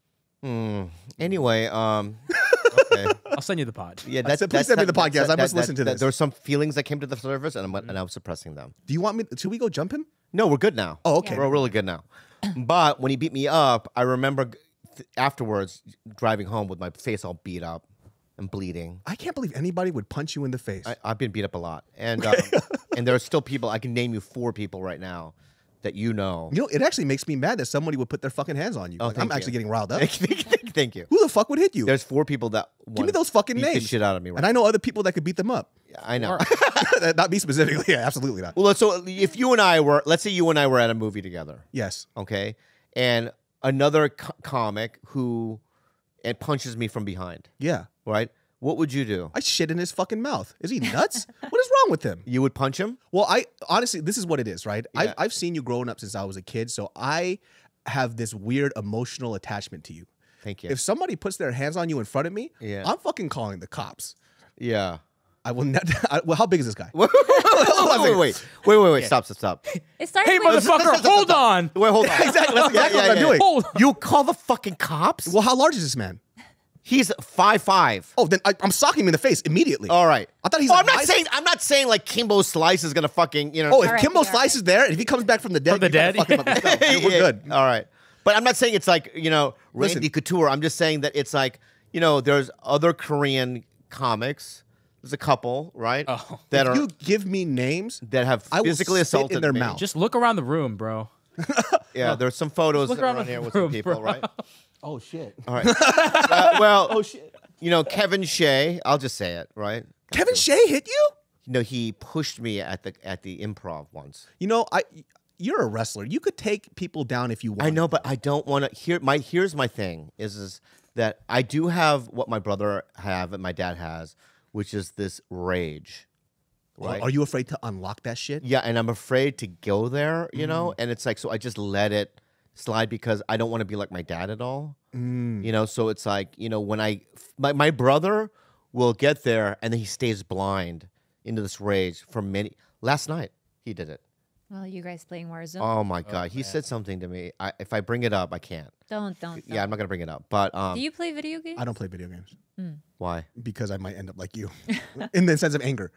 Hmm. Anyway, um. Okay. I'll send you the pod. Yeah, I that's, said, please that's, send me the that- podcast. that- I must that- listen to that- this. There were some feelings that came to the surface, and I'm and I was suppressing them. Do you want me? Should we go jump him? No, we're good now. Oh, okay. We're really good now. But when he beat me up, I remember g- th- afterwards driving home with my face all beat up and bleeding. I can't believe anybody would punch you in the face. I, I've been beat up a lot, and um, and there are still people. I can name you four people right now that you know. you know, it actually makes me mad that somebody would put their fucking hands on you. Oh, Like, thank I'm you. actually getting riled up. Thank you. Who the fuck would hit you? There's four people that Give me wanna those fucking beat the names. shit out of me. Right And I know other people that could beat them up. now. I know. Not me specifically. Yeah, absolutely not. Well, so if you and I were, let's say you and I were at a movie together, Yes. okay, and another co- comic who and punches me from behind, Yeah. right? What would you do? I shit in his fucking mouth. Is he nuts? What is wrong with him? You would punch him? Well, I honestly, this is what it is, right? Yeah. I've, I've seen you growing up since I was a kid, so I have this weird emotional attachment to you. Thank you. If somebody puts their hands on you in front of me, Yeah. I'm fucking calling the cops. yeah. I will not. I, well, how big is this guy? Wait, wait, wait, wait, wait, wait, wait, stop, stop, stop. It started Hey, with motherfucker, hold on. Wait, hold on. Exactly. That's exactly what I'm doing. Hold on. You call the fucking cops? Well, how large is this man? He's five five. Oh, then I, I'm socking him in the face immediately. All right. I thought he's Oh, like I'm not my- saying. I'm not saying like Kimbo Slice is gonna fucking. You know. Oh, if All right, Kimbo yeah. Slice is there, and if he comes back from the dead, From the you gotta dead? fuck him up yourself. Dude, we're Yeah, good. All right. But I'm not saying it's like you know Randy Listen. Couture. I'm just saying that it's like you know there's other Korean comics. There's a couple, right? Oh. That If are you give me names, that have I will physically spit in assaulted their me. mouth. Just look around the room, bro. Yeah, there's some photos Look that are around on the here with room, some people, bro. right? oh shit, All right. Uh, well, oh shit. you know, Kevin Shea. I'll just say it, right? Kevin Shea hit you? No, he pushed me at the at the improv once. You know, I. You're a wrestler. You could take people down if you want. I know, but I don't want to. Here, my here's my thing is is that I do have what my brother have and my dad has, which is this rage. Right? Are you afraid to unlock that shit? Yeah, and I'm afraid to go there, you know. Mm-hmm. And it's like, so I just let it slide because I don't want to be like my dad at all. Mm. You know, so it's like, you know, when I my my brother will get there and then he stays blind into this rage for many. Last night he did it. well, you guys playing Warzone. Oh my god, he said something to me. I, if I bring it up, I can't. don't, don't, don't. Yeah, I'm not gonna bring it up. But um, Do you play video games? I don't play video games why? because I might end up like you, in the sense of anger.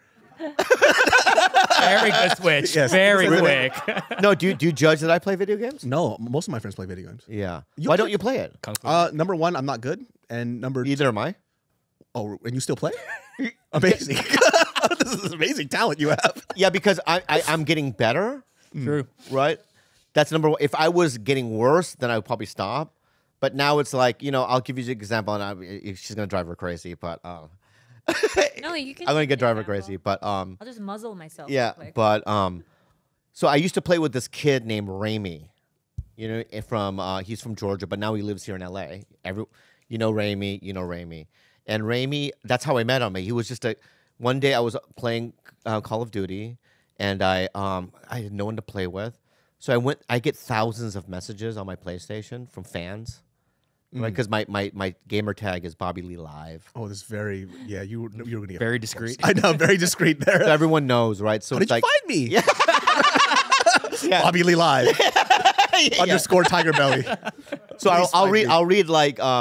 Very good switch. Yes. Very Really? quick. No, do you, do you judge that I play video games? No, most of my friends play video games. Yeah. You Why play- don't you play it? Uh, number one, I'm not good, and number Either am I. oh, and you still play? Amazing. This is amazing talent you have. Yeah, because I, I I'm getting better, True. right? That's number one. If I was getting worse, then I would probably stop. But now it's like, you know, I'll give you an example, and I, she's gonna drive her crazy. But uh, No, you can. I'm gonna use get an drive her example. crazy. But um, I'll just muzzle myself. yeah. real quick. But um, so I used to play with this kid named Ramy. You know, eh, from uh, he's from Georgia, but now he lives here in L A. Every, you know, Ramy, you know Ramy, and Ramy. That's how I met him. He was just a. One day I was playing uh, Call of Duty, and I um I had no one to play with, so I went. I get thousands of messages on my PlayStation from fans, right? Because my, my my gamer tag is Bobby Lee Live. Oh, this is very yeah. You were you were gonna get Very discreet. I know, very discreet So there. everyone knows, right? So How did it's you like find me? yeah. Bobby Lee Live Yeah. underscore TigerBelly. So I'll, Please I'll find read. me. I'll read like um,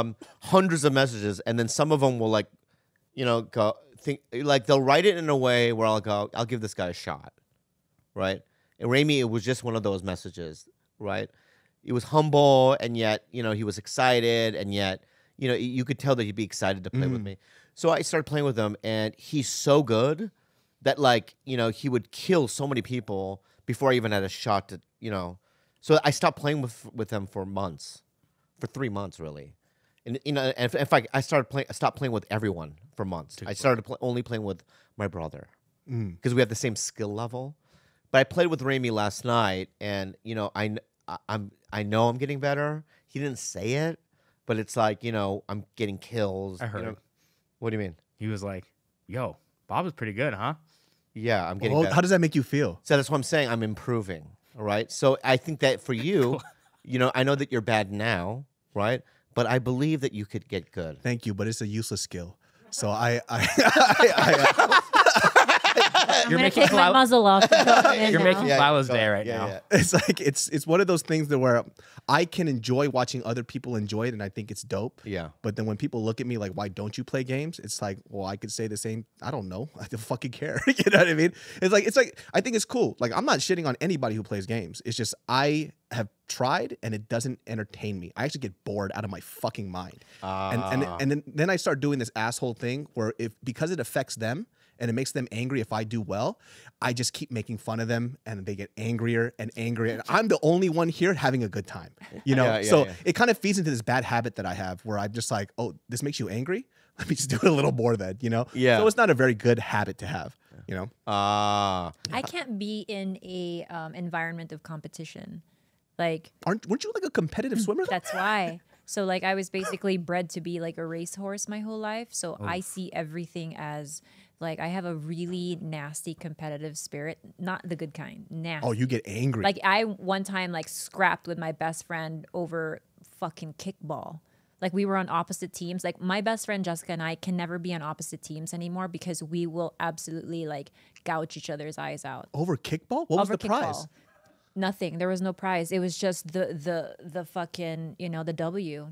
hundreds of messages, and then some of them will like, you know, go think like they'll write it in a way where I'll go, I'll give this guy a shot, right? And Raimi, it was just one of those messages, right? It was humble, and yet, you know, he was excited, and yet, you know, you could tell that he'd be excited to play Mm. with me. So I started playing with him, and he's so good that, like, you know, he would kill so many people before I even had a shot to, you know. So I stopped playing with with him for months, for three months, really. And, you know, and in fact, I started playing, I stopped playing with everyone for months. I started pl- only playing with my brother because Mm. we have the same skill level. But I played with Raimi last night, and you know, I, I I'm I know I'm getting better. He didn't say it, but it's like, you know, I'm getting kills. I heard. You know? What do you mean? He was like, "Yo, Bob is pretty good, huh?" Yeah, I'm getting Well, better. how does that make you feel? So that's what I'm saying. I'm improving. All right. So I think that for you, you know, I know that you're bad now, right? But I believe that you could get good. Thank you, but it's a useless skill. So I, I, I, I, I'm You're gonna making take my Khalyla- muzzle off. and go in You're now. making Khalyla's go day ahead. right Yeah, now. yeah. it's like it's it's one of those things that where I can enjoy watching other people enjoy it, and I think it's dope. Yeah. But then when people look at me like, "Why don't you play games?" It's like, well, I could say the same. I don't know. I don't fucking care. You know what I mean? It's like it's like I think it's cool. Like I'm not shitting on anybody who plays games. It's just I have tried and it doesn't entertain me. I actually get bored out of my fucking mind. And and Ah. and then, then I start doing this asshole thing where if because it affects them and it makes them angry if I do well, I just keep making fun of them and they get angrier and angrier. And I'm the only one here having a good time. You know? Yeah, yeah, so yeah. it kind of feeds into this bad habit that I have where I'm just like, oh, this makes you angry? Let me just do it a little more then, you know? Yeah. So it's not a very good habit to have, you know? Ah. I can't be in a um, environment of competition. Like Aren't weren't you like a competitive swimmer? though? that's why. So like I was basically bred to be like a racehorse my whole life. So I see everything as like I have a really nasty competitive spirit, not the good kind. Nasty. Oh, you get angry. Like I one time like scrapped with my best friend over fucking kickball. Like we were on opposite teams. Like my best friend Jessica and I can never be on opposite teams anymore because we will absolutely like gouge each other's eyes out. Over kickball? What was Over the prize? kickball. Nothing. There was no prize. It was just the the the fucking, you know, the W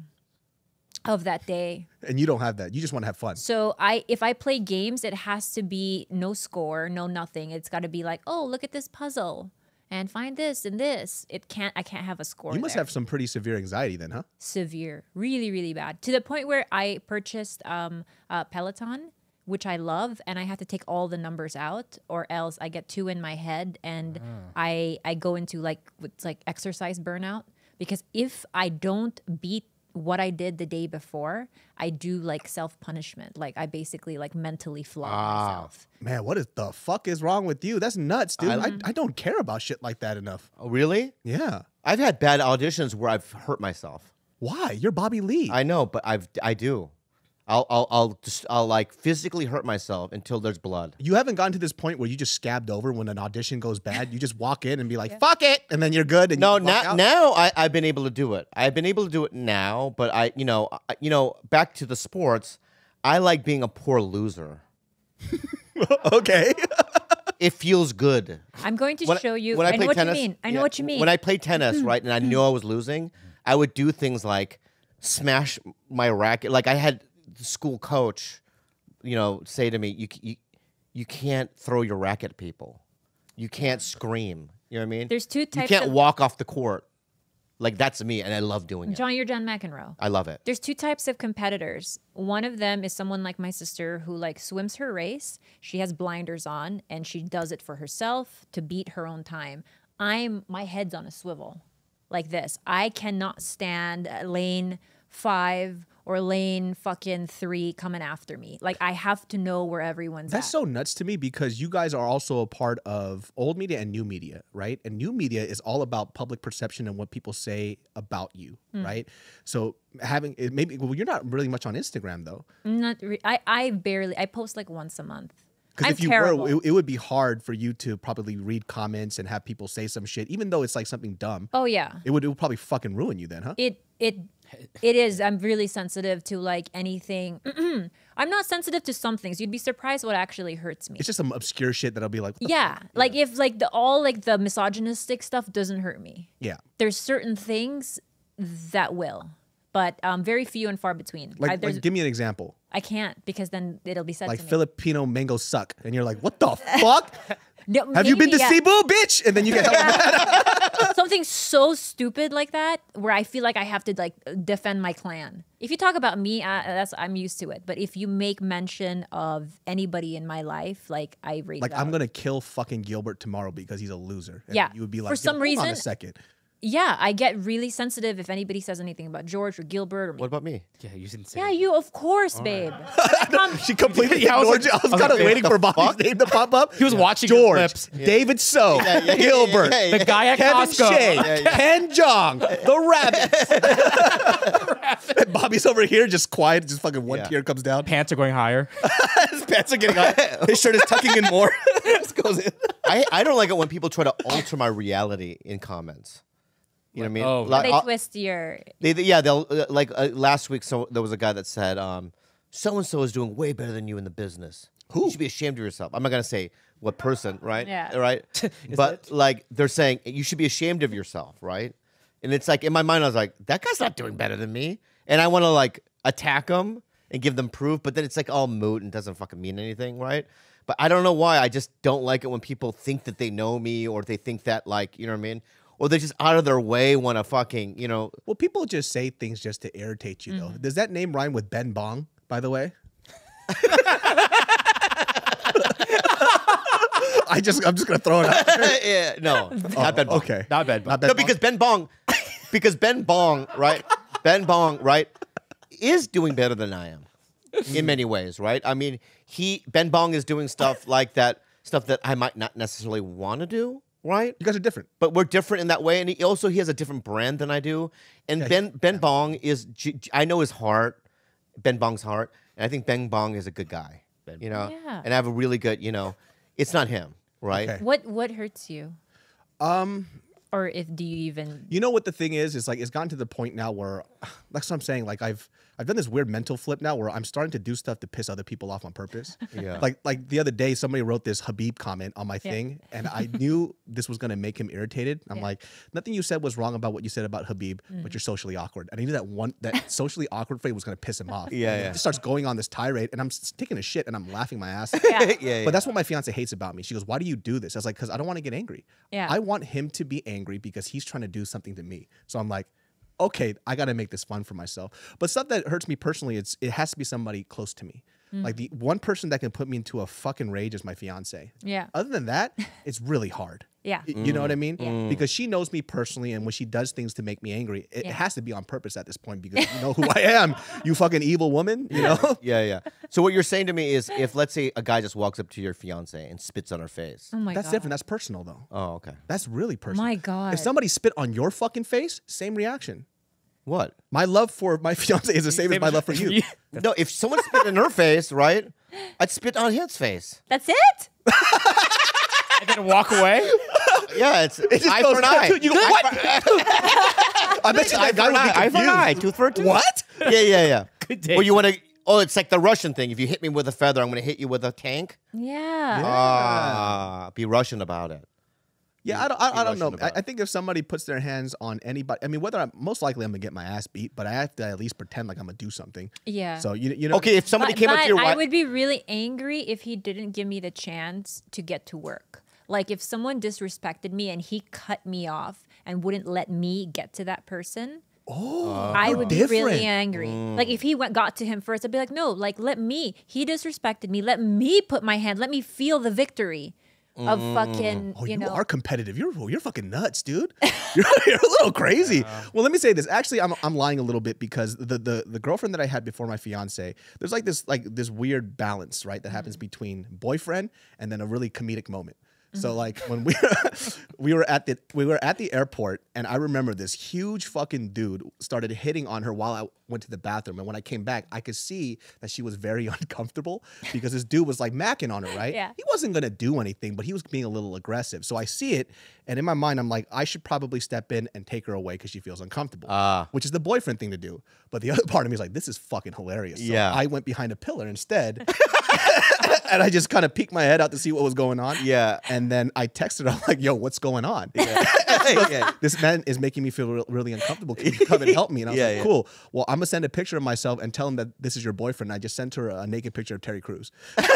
of that day. And you don't have that. You just want to have fun. So I if I play games, it has to be no score, no nothing. It's got to be like, "Oh, look at this puzzle and find this and this." It can't I can't have a score. You must there. have some pretty severe anxiety then, huh? Severe, really, really bad, to the point where I purchased um, uh, Peloton, which I love, and I have to take all the numbers out, or else I get two in my head, and I I go into like what's like exercise burnout. Because if I don't beat what I did the day before, I do like self punishment. Like I basically like mentally flog Ah. myself. Man, what is the fuck is wrong with you? That's nuts, dude. I, I- I, don't care about shit like that enough. Oh, really? Yeah. I've had bad auditions where I've hurt myself. Why? You're Bobby Lee. I know, but I've I do. I'll I'll I'll just I'll like physically hurt myself until there's blood. you haven't gotten to this point where you just scabbed over when an audition goes bad. You just walk in and be like, fuck it. And then you're good. And No, you walk now out? now I, I've been able to do it. I've been able to do it now, but I you know I, you know back to the sports. I like being a poor loser. Okay. It feels good. I'm going to When- show you. when I, know play what tennis- you mean. I know yeah, what you mean. When I played tennis, right, and I knew I was losing, I would do things like smash my racket. Like I had the school coach, you know, say to me, "You you, you can't throw your racket at people. You can't scream." You know what I mean? There's two You types can't of- walk off the court. Like that's me, and I love doing it. John, you're John McEnroe. I love it. There's two types of competitors. One of them is someone like my sister who like swims her race. She has blinders on and she does it for herself to beat her own time. I'm my head's on a swivel like this. I cannot stand lane five or lane fucking three coming after me. Like I have to know where everyone's That's at. so nuts to me because you guys are also a part of old media and new media, right? And new media is all about public perception and what people say about you, Hmm. right? So having it maybe well, you're not really much on Instagram though. Not re- I, I barely I post like once a month. Because I'm if you terrible. were, it, it would be hard for you to probably read comments and have people say some shit, even though it's like something dumb. Oh yeah. It would, it would probably fucking ruin you then, huh? It it it is. I'm really sensitive to like anything. I'm not sensitive to some things. You'd be surprised what actually hurts me. It's just some obscure shit that'll be like, what the Yeah, fuck? like if like the all like the misogynistic stuff doesn't hurt me. yeah. There's certain things that will. but um, very few and far between. I, Like, there's- like, give me an example. I can't because then it'll be said Like to me. Filipino mangoes suck, and you're like, what the fuck? No, Have you been maybe, to yeah. Cebu, bitch? And then you get hella mad. Something so stupid like that, where I feel like I have to like defend my clan. If you talk about me, uh, that's I'm used to it. But if you make mention of anybody in my life, like I rage Like out. I'm gonna kill fucking Gilbert tomorrow because he's a loser. And Yeah. you would be like, For "Yo, some hold on a reason- second. Yeah, I get really sensitive if anybody says anything about George or Gilbert or me. What about me? Yeah, you didn't say. Yeah, you of course, babe. She completely Yeah, I was ignored like- you. I was, I was kind of like, waiting what for the Bobby's name to pop up. He was watching your George, lips. David So, yeah, yeah, Gilbert, yeah, yeah. The guy at Kevin Costco. Shea, Yeah, yeah. Ken Jong, the Rabbits. And Bobby's over here just quiet, just fucking one Yeah. tear comes down. Pants are going higher. His pants are getting high. His shirt is tucking in more. Just goes in. I, I don't like it when people try to alter my reality in comments. You know what I mean? Oh, Like, They I'll- twist your. They, they- yeah, they'll uh, like uh, last week. So there was a guy that said, um, "So and so is doing way better than you in the business. Who? You should be ashamed of yourself." I'm not gonna say what person, right? Yeah. Right. But like they're saying you should be ashamed of yourself, right? And it's like in my mind, I was like, that guy's not doing better than me, and I want to like attack him and give them proof. But then it's like all moot and doesn't fucking mean anything, right? But I don't know why. I just don't like it when people think that they know me or they think that like you know what I mean. Or they just out of their way want to fucking, you know. Well, people just say things just to irritate you, though. Mm. Does that name rhyme with Ben Bong, by the way? I just, I'm just gonna throw it out there. yeah, no, not Ben Bong. Okay, Not bad. Not Ben No, Bong. because Ben Bong, because Ben Bong, right? Ben Bong, right, is doing better than I am in many ways, right? I mean, he Ben Bong is doing stuff like that, stuff that I might not necessarily want to do, right? you guys are different. But we're different in that way, and he also he has a different brand than I do. And Ben Ben Bong is, g- g- I know his heart, Ben Bong's heart, and I think Ben Bong is a good guy, you know. Yeah. And I have a really good, you know, it's not him, right? Okay. What what hurts you? Um, Or if do you even? you know what the thing is? Is like it's gotten to the point now where that's what I'm saying. Like I've I've done this weird mental flip now where I'm starting to do stuff to piss other people off on purpose. Yeah. Like like the other day, somebody wrote this Habib comment on my Yeah. thing, and I knew this was gonna make him irritated. I'm Yeah. like, nothing you said was wrong about what you said about Habib, Mm. but you're socially awkward. And I knew that one that socially awkward phrase was gonna piss him off. Yeah, And yeah. He just starts going on this tirade, and I'm s- taking a shit, and I'm laughing my ass. Yeah. yeah, yeah. But that's what my fiance hates about me. She goes, "Why do you do this?" I was like, "Because I don't want to get angry. Yeah. I want him to be angry because he's trying to do something to me." So I'm like, "Okay, I got to make this fun for myself." But stuff that hurts me personally, it's it has to be somebody close to me. Mm. Like the one person that can put me into a fucking rage is my fiance. Yeah. Other than that, it's really hard. Yeah. Y- You know what I mean? Yeah. Because she knows me personally, and when she does things to make me angry, it Yeah. has to be on purpose at this point because you know who I am. You fucking evil woman. You know? Yeah, yeah. So what you're saying to me is, if let's say a guy just walks up to your fiance and spits on her face. Oh my That's god. different. That's personal though. Oh, okay. That's really personal. My God. If somebody spit on your fucking face, same reaction. What? My love for my fiance is the same as my love for you. No, if someone spit in her face, right? I'd spit on his face. That's it. And then walk away. Yeah, it's, It just eye goes for an eye. to- you go, Eye what? for- I bet you eye that for guy an would be eye, eye for an eye, confused. tooth for a tooth. What? Yeah, yeah, yeah. Good day. Well, you want to? Oh, it's like the Russian thing. If you hit me with a feather, I'm going to hit you with a tank. Yeah. Ah, be Russian about it. Yeah, I don't. I, I don't know. Russian I, about I think if somebody puts their hands on anybody, I mean, whether I'm most likely I'm gonna get my ass beat, but I have to at least pretend like I'm gonna do something. Yeah. So you you know. Okay, if somebody but, came up but to your I wife, would be really angry if he didn't give me the chance to get to work. Like if someone disrespected me and he cut me off and wouldn't let me get to that person. Oh, I would be really different. angry. Mm. Like if he went got to him first, I'd be like, no, like let me. He disrespected me. Let me put my hand. Let me feel the victory of fucking. Oh, you you, know. are competitive. You're you're fucking nuts, dude. You're, you're a little crazy. Well, let me say this. Actually, I'm I'm lying a little bit because the the the girlfriend that I had before my fiance, there's like this like this weird balance, right, that happens between boyfriend and then a really comedic moment. So like when we we were at the we were at the airport, and I remember this huge fucking dude started hitting on her while I went to the bathroom, and when I came back, I could see that she was very uncomfortable because this dude was like macking on her, right? Yeah. He wasn't gonna do anything, but he was being a little aggressive. So I see it, and in my mind, I'm like, I should probably step in and take her away because she feels uncomfortable, Ah. which is the boyfriend thing to do. But the other part of me is like, this is fucking hilarious. So Yeah. I went behind a pillar instead. and I just kind of peeked my head out to see what was going on. Yeah. And then I texted her, I'm like, yo, what's going on? Yeah. Yeah. This man is making me feel re- really uncomfortable. Can you come and help me? And I was Yeah, like, yeah. cool. Well, I'm going to send a picture of myself and tell him that this is your boyfriend. I just sent her a naked picture of Terry Crews.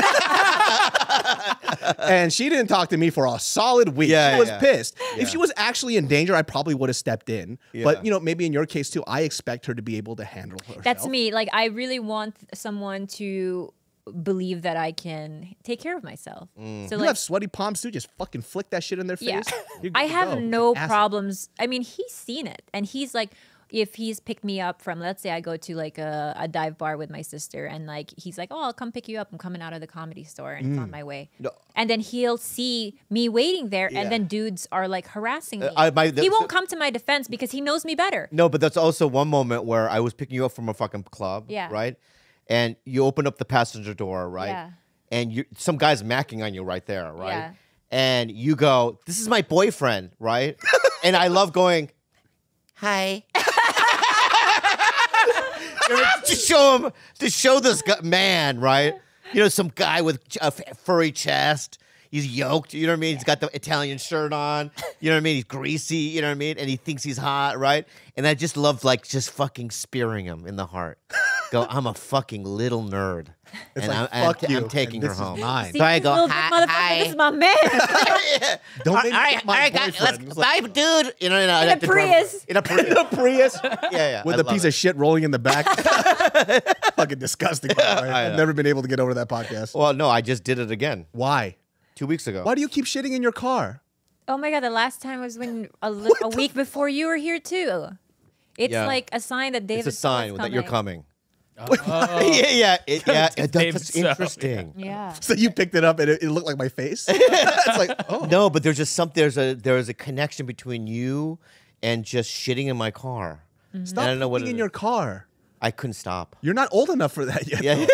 And she didn't talk to me for a solid week. Yeah, she was yeah. pissed. Yeah. If she was actually in danger, I probably would have stepped in. Yeah. But, you know, maybe in your case too, I expect her to be able to handle herself. That's me. Like, I really want someone to believe that I can take care of myself. So You like, have sweaty palms too. Just fucking flick that shit in their face. yeah, You're good I to have go. no Acid. problems. I mean, he's seen it, and he's like, if he's picked me up from, let's say I go to like a, a dive bar with my sister, and like he's like, oh, I'll come pick you up. I'm coming out of the comedy store, and it's on my way. No. And then he'll see me waiting there, Yeah. and then dudes are like harassing me. Uh, I- my- he that's- won't come to my defense because he knows me better. No, but that's also one moment where I was picking you up from a fucking club. Yeah. Right. And you open up the passenger door, right? Yeah. And you some guy's macking on you right there, right? Yeah. And you go, "This is my boyfriend," right? And I love going, "Hi." You know, to show him, to show this guy, man, right? You know, some guy with a f- furry chest. He's yoked, you know what I mean? He's got the Italian shirt on, you know what I mean? He's greasy, you know what I mean? And he thinks he's hot, right? And I just love, like, just fucking spearing him in the heart. Go, I'm a fucking little nerd. It's and like, I'm, fuck I'm, you, I'm taking and her this is home. mine. See, So I this go, little "Hi- motherfucker, hi." this is my man. Don't All make right, me all my right, guys, let's boyfriend. It's like, bye, dude. You know, you know, I'd In have a to drive- Prius. In a Prius. in a Prius yeah, yeah. with I a love piece it. of shit rolling in the back. Fucking disgusting. by the way. I I've know. never been able to get over that podcast. Well, no, I just did it again Why? two weeks ago. Why do you keep shitting in your car? Oh my god, the last time was when a, li- a week before you were here too. It's Yeah. like a sign that David It's a sign that you're coming. Oh. yeah, yeah, it, yeah. It, David that's so, interesting. Yeah. So you picked it up and it, it looked like my face. It's like, oh, No, but there's just some. There's a there's a connection between you and just shitting in my car. stop I don't know what pooping it in is. your car. I couldn't stop. You're not old enough for that yet. Yeah,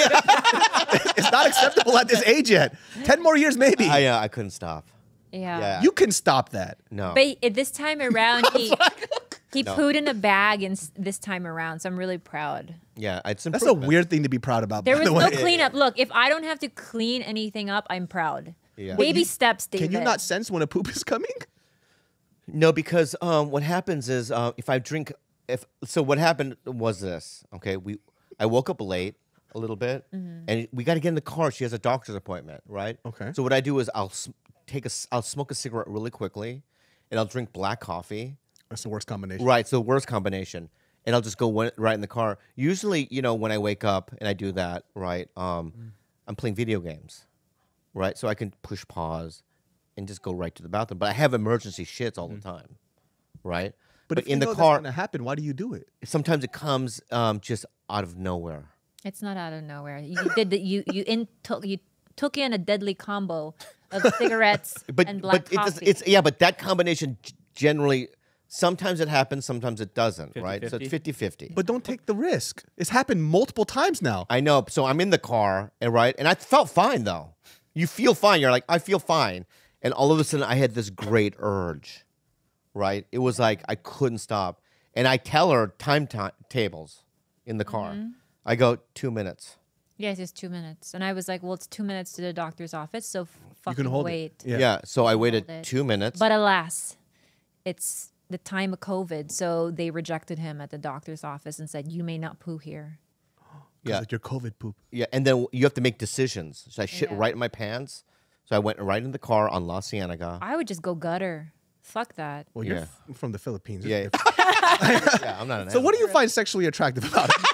It's not acceptable at this age yet. Ten more years, maybe. I uh, I couldn't stop. Yeah. Yeah. You can stop that. No. But at this time around, he he No. pooed in a bag and s- this time around, so I'm really proud. Yeah, it's That's a improvement. weird thing to be proud about. There by was the no way. cleanup. Look, if I don't have to clean anything up, I'm proud. Yeah. Baby you- steps, David. Can you not sense when a poop is coming? No, because um, what happens is uh, if I drink, if so, what happened was this. Okay, we I woke up late a little bit, Mm-hmm. and we got to get in the car. She has a doctor's appointment, right? Okay. So what I do is I'll s- take a, s- I'll smoke a cigarette really quickly, and I'll drink black coffee. That's the worst combination. Right, so worst combination, and I'll just go one, right in the car. Usually, you know, when I wake up and I do that, right, um, I'm playing video games, right? So I can push pause and just go right to the bathroom. But I have emergency shits all the time, right? But, if in you the know car, that's gonna happen, why do you do it? sometimes it comes um, just out of nowhere. It's not out of nowhere. You did the, you you in took you took in a deadly combo of cigarettes But and black but it's, coffee. it's yeah, but that combination g- generally sometimes it happens, sometimes it doesn't, right? So it's fifty? fifty-fifty. But don't take the risk. It's happened multiple times now. I know. So I'm in the car, and right, and I felt fine though. You feel fine. You're like, I feel fine, and all of a sudden I had this great urge, right? It was like I couldn't stop, and I tell her time ta- tables in the car. Mm-hmm. I go two minutes. yes, it's two minutes, and I was like, well, it's two minutes to the doctor's office, so f- You can fucking hold wait. it. Yeah. so I waited it. two minutes. But alas, it's the time of COVID, so they rejected him at the doctor's office and said, you may not poo here. Yeah. yeah, Like your COVID poop. yeah, and then you have to make decisions. So I shit Yeah. right in my pants. So I went right in the car on La Cienega. I would just go gutter. Fuck that. Well, you're Yeah. f- from the Philippines. Yeah. yeah, I'm not an So what do you find sexually attractive about it?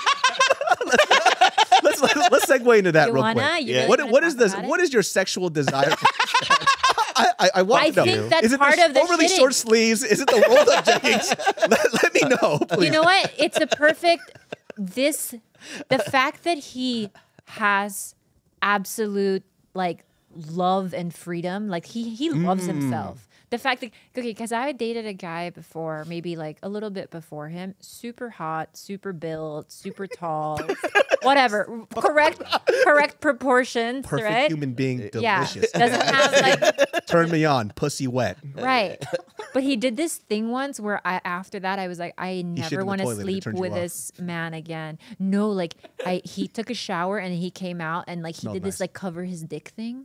let's, let's let's segue into that You real wanna? quick. You Yeah. really What wanna what is talk this? about it? What is your sexual desire? I, I, I want I to know. think that's is it part the of the overly shitting. short sleeves? Is it the rolled up jeggings? let, let me know, please. You know what? It's a perfect this the fact that he has absolute like love and freedom. Like he he loves Mm. himself. The fact that okay, because I dated a guy before, maybe like a little bit before him, super hot, super built, super tall, whatever, correct, correct proportions, Perfect right? human being, Yeah, delicious. doesn't have like Turn me on, pussy wet. right. But he did this thing once where I after that I was like, I shit never in want the to toilet and it sleep turned you with off. this man again. No, like I he took a shower and he came out and like he Smelled did this nice. like cover his dick thing.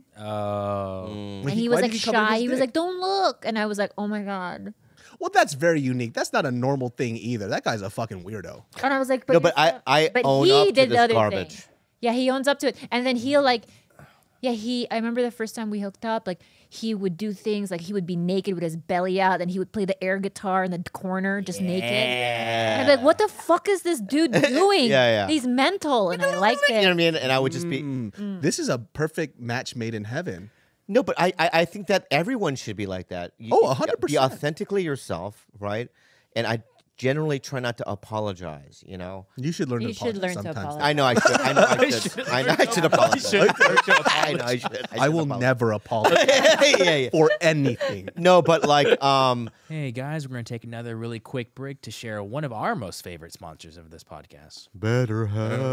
Oh. And Wait, he, he- was why like did he cover shy. his He was dick? like, "Don't look." And I was like, "Oh my god." Well, that's very unique. That's not a normal thing either. That guy's a fucking weirdo. And I was like, "But No, but you're I so-" I but own he up to did the this other garbage. thing. Yeah, he owns up to it. And then he'll like, yeah, he. I remember the first time we hooked up, like he would do things like he would be naked with his belly out, and he would play the air guitar in the corner, just naked. And I'd be like, "What the fuck is this dude doing? Yeah, yeah. He's mental," and I liked You know what I it. mean? And I would just be Mm. This is a perfect match made in heaven. no, but I, I I think that everyone should be like that. You, Oh, you one hundred Be percent. authentically yourself, right? And I generally try not to apologize. You know. You should learn You to should apologize learn to sometimes. apologize. I know I should. I know I should. I know I should apologize. I know I should. I will apologize. never apologize yeah, yeah. for anything. No, but like, um, Hey guys, we're gonna take another really quick break to share one of our most favorite sponsors of this podcast. better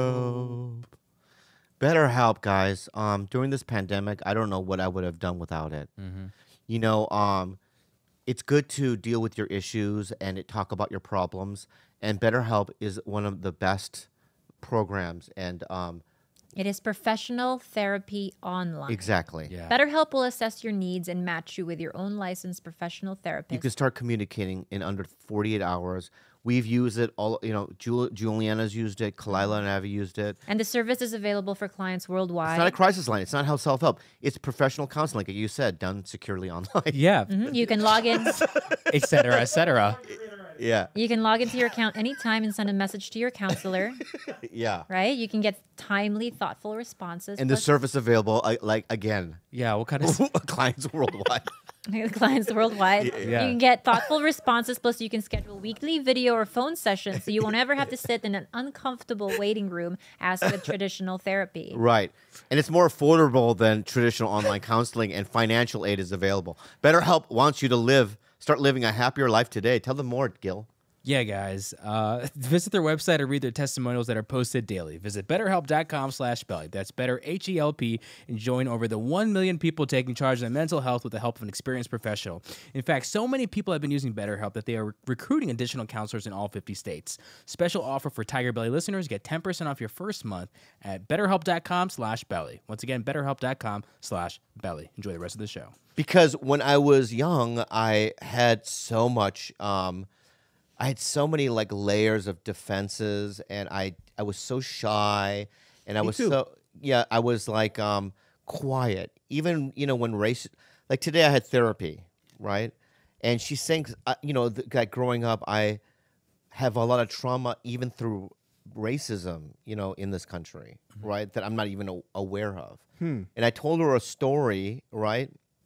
help. Better help, guys. Um, during this pandemic, I don't know what I would have done without it. You know, um, it's good to deal with your issues and it, talk about your problems. And BetterHelp is one of the best programs. And um, It is professional therapy online. exactly, Yeah. BetterHelp will assess your needs and match you with your own licensed professional therapist. you can start communicating in under forty-eight hours. We've used it all. You know, Jul- Juliana's used it. Khalyla and I have used it. And the service is available for clients worldwide. It's not a crisis line. It's not how self-help. It's professional counseling, like you said, done securely online. Yeah, Mhm. You can log in. et cetera, et cetera. Yeah, You can log into your account anytime and send a message to your counselor. yeah. Right? You can get timely, thoughtful responses. And the plus service available, uh, like again, Yeah, what kind of? clients worldwide. clients worldwide. Yeah. You can get thoughtful responses. Plus, you can schedule weekly video or phone sessions, so you won't ever have to sit in an uncomfortable waiting room as with traditional therapy. Right. And it's more affordable than traditional online counseling, and financial aid is available. BetterHelp wants you to live, start living a happier life today. Tell them more, Gil. Yeah, guys. Uh, visit their website or read their testimonials that are posted daily. Visit betterhelp.com slash belly. That's better, H E L P, and join over the one million people taking charge of their mental health with the help of an experienced professional. In fact, so many people have been using BetterHelp that they are recruiting additional counselors in all fifty states. Special offer for TigerBelly listeners. Get ten percent off your first month at betterhelp.com slash belly. Once again, betterhelp.com slash belly. Enjoy the rest of the show. Because when I was young, I had so much, um, I had so many like layers of defenses, and I I was so shy, and I Me was too. so yeah, I was like um quiet. Even you know when race, like today I had therapy, right? And she's saying, uh, you know, th- like growing up, I have a lot of trauma even through racism, you know, in this country, right? That I'm not even a- aware of. And I told her a story, right?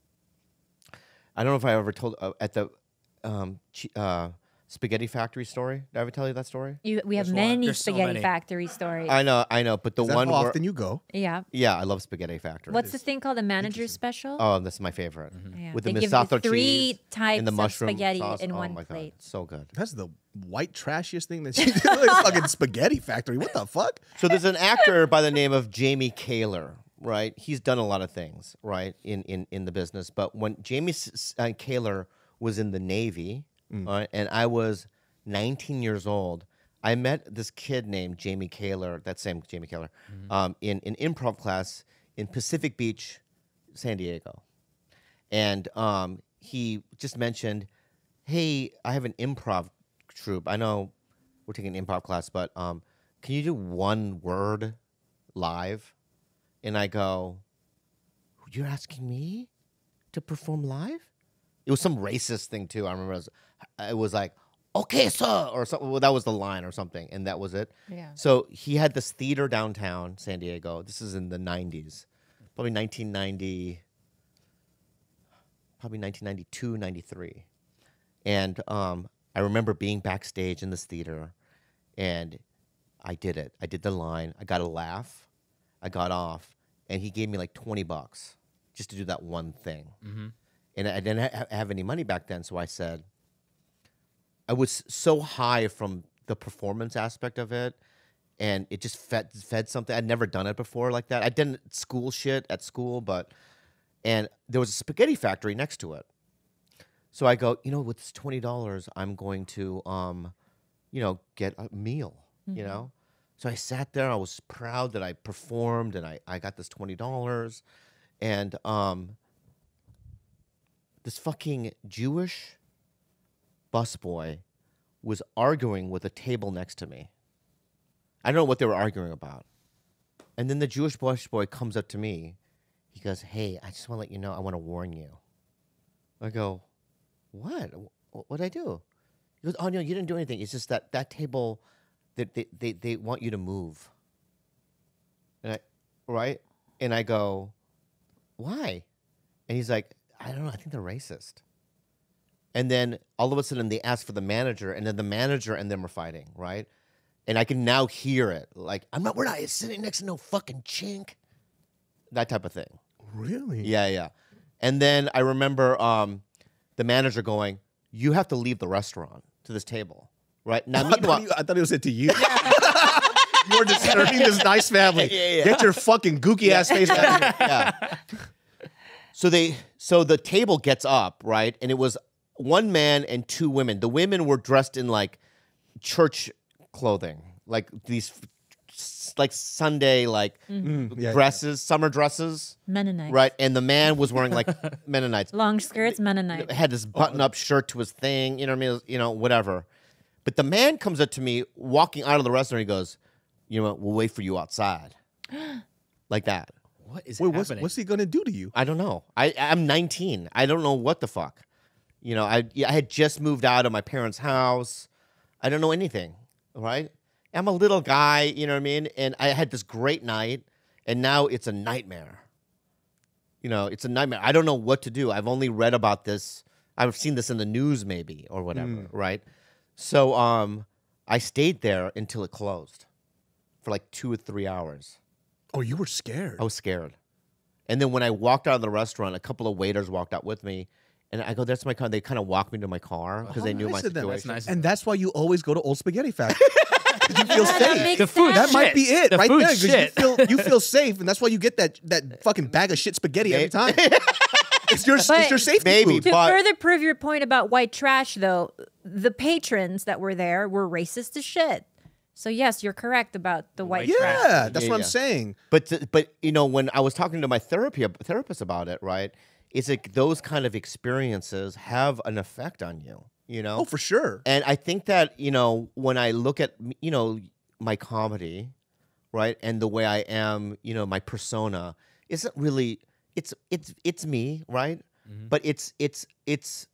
I don't know if I ever told uh, at the um, chi- uh, spaghetti factory story. Did I ever tell you that story? You, we have There's a lot- many there's so spaghetti many. factory stories. I know, I know, but the Is that one how where often you go? yeah. yeah, I love spaghetti factory. What's the thing called? The manager's special? Oh, that's my favorite. Yeah. With They the give you misato three cheese types and the of mushroom spaghetti sauce. in oh one my plate. God, so good. That's the white trashiest thing that you do. Like fucking spaghetti factory. What the fuck? So there's an actor by the name of Jamie Khalyla, right? He's done a lot of things, right, in in, in the business. But when Jamie S- uh, Khalyla was in the Navy, right, and I was nineteen years old, I met this kid named Jamie Khalyla, that same Jamie Khalyla, um, in an improv class in Pacific Beach, San Diego. And um, he just mentioned, hey, I have an improv troupe. I know we're taking an improv class, but um, can you do one word live? And I go, you're asking me to perform live? It was some racist thing too. I remember it was, it was like, okay, sir, or something. Well, that was the line or something, and that was it. Yeah. So he had this theater downtown San Diego. This is in the nineties, probably nineteen ninety, probably nineteen ninety-two, ninety-three. And um, I remember being backstage in this theater, and I did it. I did the line. I got a laugh. I got off, and he gave me like twenty bucks just to do that one thing. Mm-hmm. And I didn't ha- have any money back then, so I said, I was so high from the performance aspect of it, and it just fed fed something. I'd never done it before like that. I did school shit at school, but and there was a spaghetti factory next to it. So I go, you know, with this twenty dollars, I'm going to, um, you know, get a meal, mm-hmm. you know? So I sat there. I was proud that I performed and I, I got this twenty dollars. And um, this fucking Jewish busboy was arguing with a table next to me. I don't know what they were arguing about. And then the Jewish busboy comes up to me. He goes, hey, I just want to let you know, I want to warn you. I go, what? What did I do? He goes, oh, no, you didn't do anything. It's just that that table, they, they, they, they want you to move. And I, right? And I go, why? And he's like, I don't know. I think they're racist. And then all of a sudden they ask for the manager, and then the manager and them are fighting, right? And I can now hear it. Like, I'm not, we're not sitting next to no fucking chink. That type of thing. Really? Yeah, yeah. And then I remember um, the manager going, you have to leave the restaurant to this table, right? Now, I, meanwhile, thought you, I thought it was it to you. You were disturbing this nice family. Yeah, yeah. Get your fucking gooky ass face out of here. Yeah. So they, so the table gets up, right? And it was one man and two women. The women were dressed in like church clothing, like these, like Sunday, like Mm-hmm. Mm, yeah, dresses, summer dresses, Mennonites. right? And the man was wearing like Mennonites. Long skirts, Mennonite. Had this button-up shirt to his thing, you know what I mean? You know, whatever. But the man comes up to me walking out of the restaurant. He goes, you know what? We'll wait for you outside. Like that. What is Wait, what's, happening? what's he gonna do to you? I don't know. I, I'm nineteen. I don't know what the fuck. You know, I, I had just moved out of my parents' house. I don't know anything, right? I'm a little guy, you know what I mean? And I had this great night, and now it's a nightmare. You know, it's a nightmare. I don't know what to do. I've only read about this. I've seen this in the news maybe or whatever, Mm. right? So um, I stayed there until it closed for like two or three hours. Oh, you were scared. I was scared. And then when I walked out of the restaurant, a couple of waiters walked out with me. And I go, that's my car. They kind of walked me to my car because How they knew nice my of them. situation. That's nice. And that's why you always go to Old Spaghetti Factory. 'Cause you feel That safe. makes The food, sense. That might be it, The right food there. 'cause shit. You feel you feel safe, and that's why you get that that fucking bag of shit spaghetti every time. It's your But- it's your safety Maybe, food. To but- further prove your point about white trash, though, the patrons that were there were racist as shit. So yes, you're correct about the white White trash. Yeah, that's Yeah, what I'm yeah. saying. But th- but you know, when I was talking to my therapy therapist about it, right? It's like those kind of experiences have an effect on you, you know? Oh, for sure. And I think that, you know, when I look at, you know, my comedy, right? And the way I am, you know, my persona isn't really it's it's it's me, right? Mm-hmm. But it's it's it's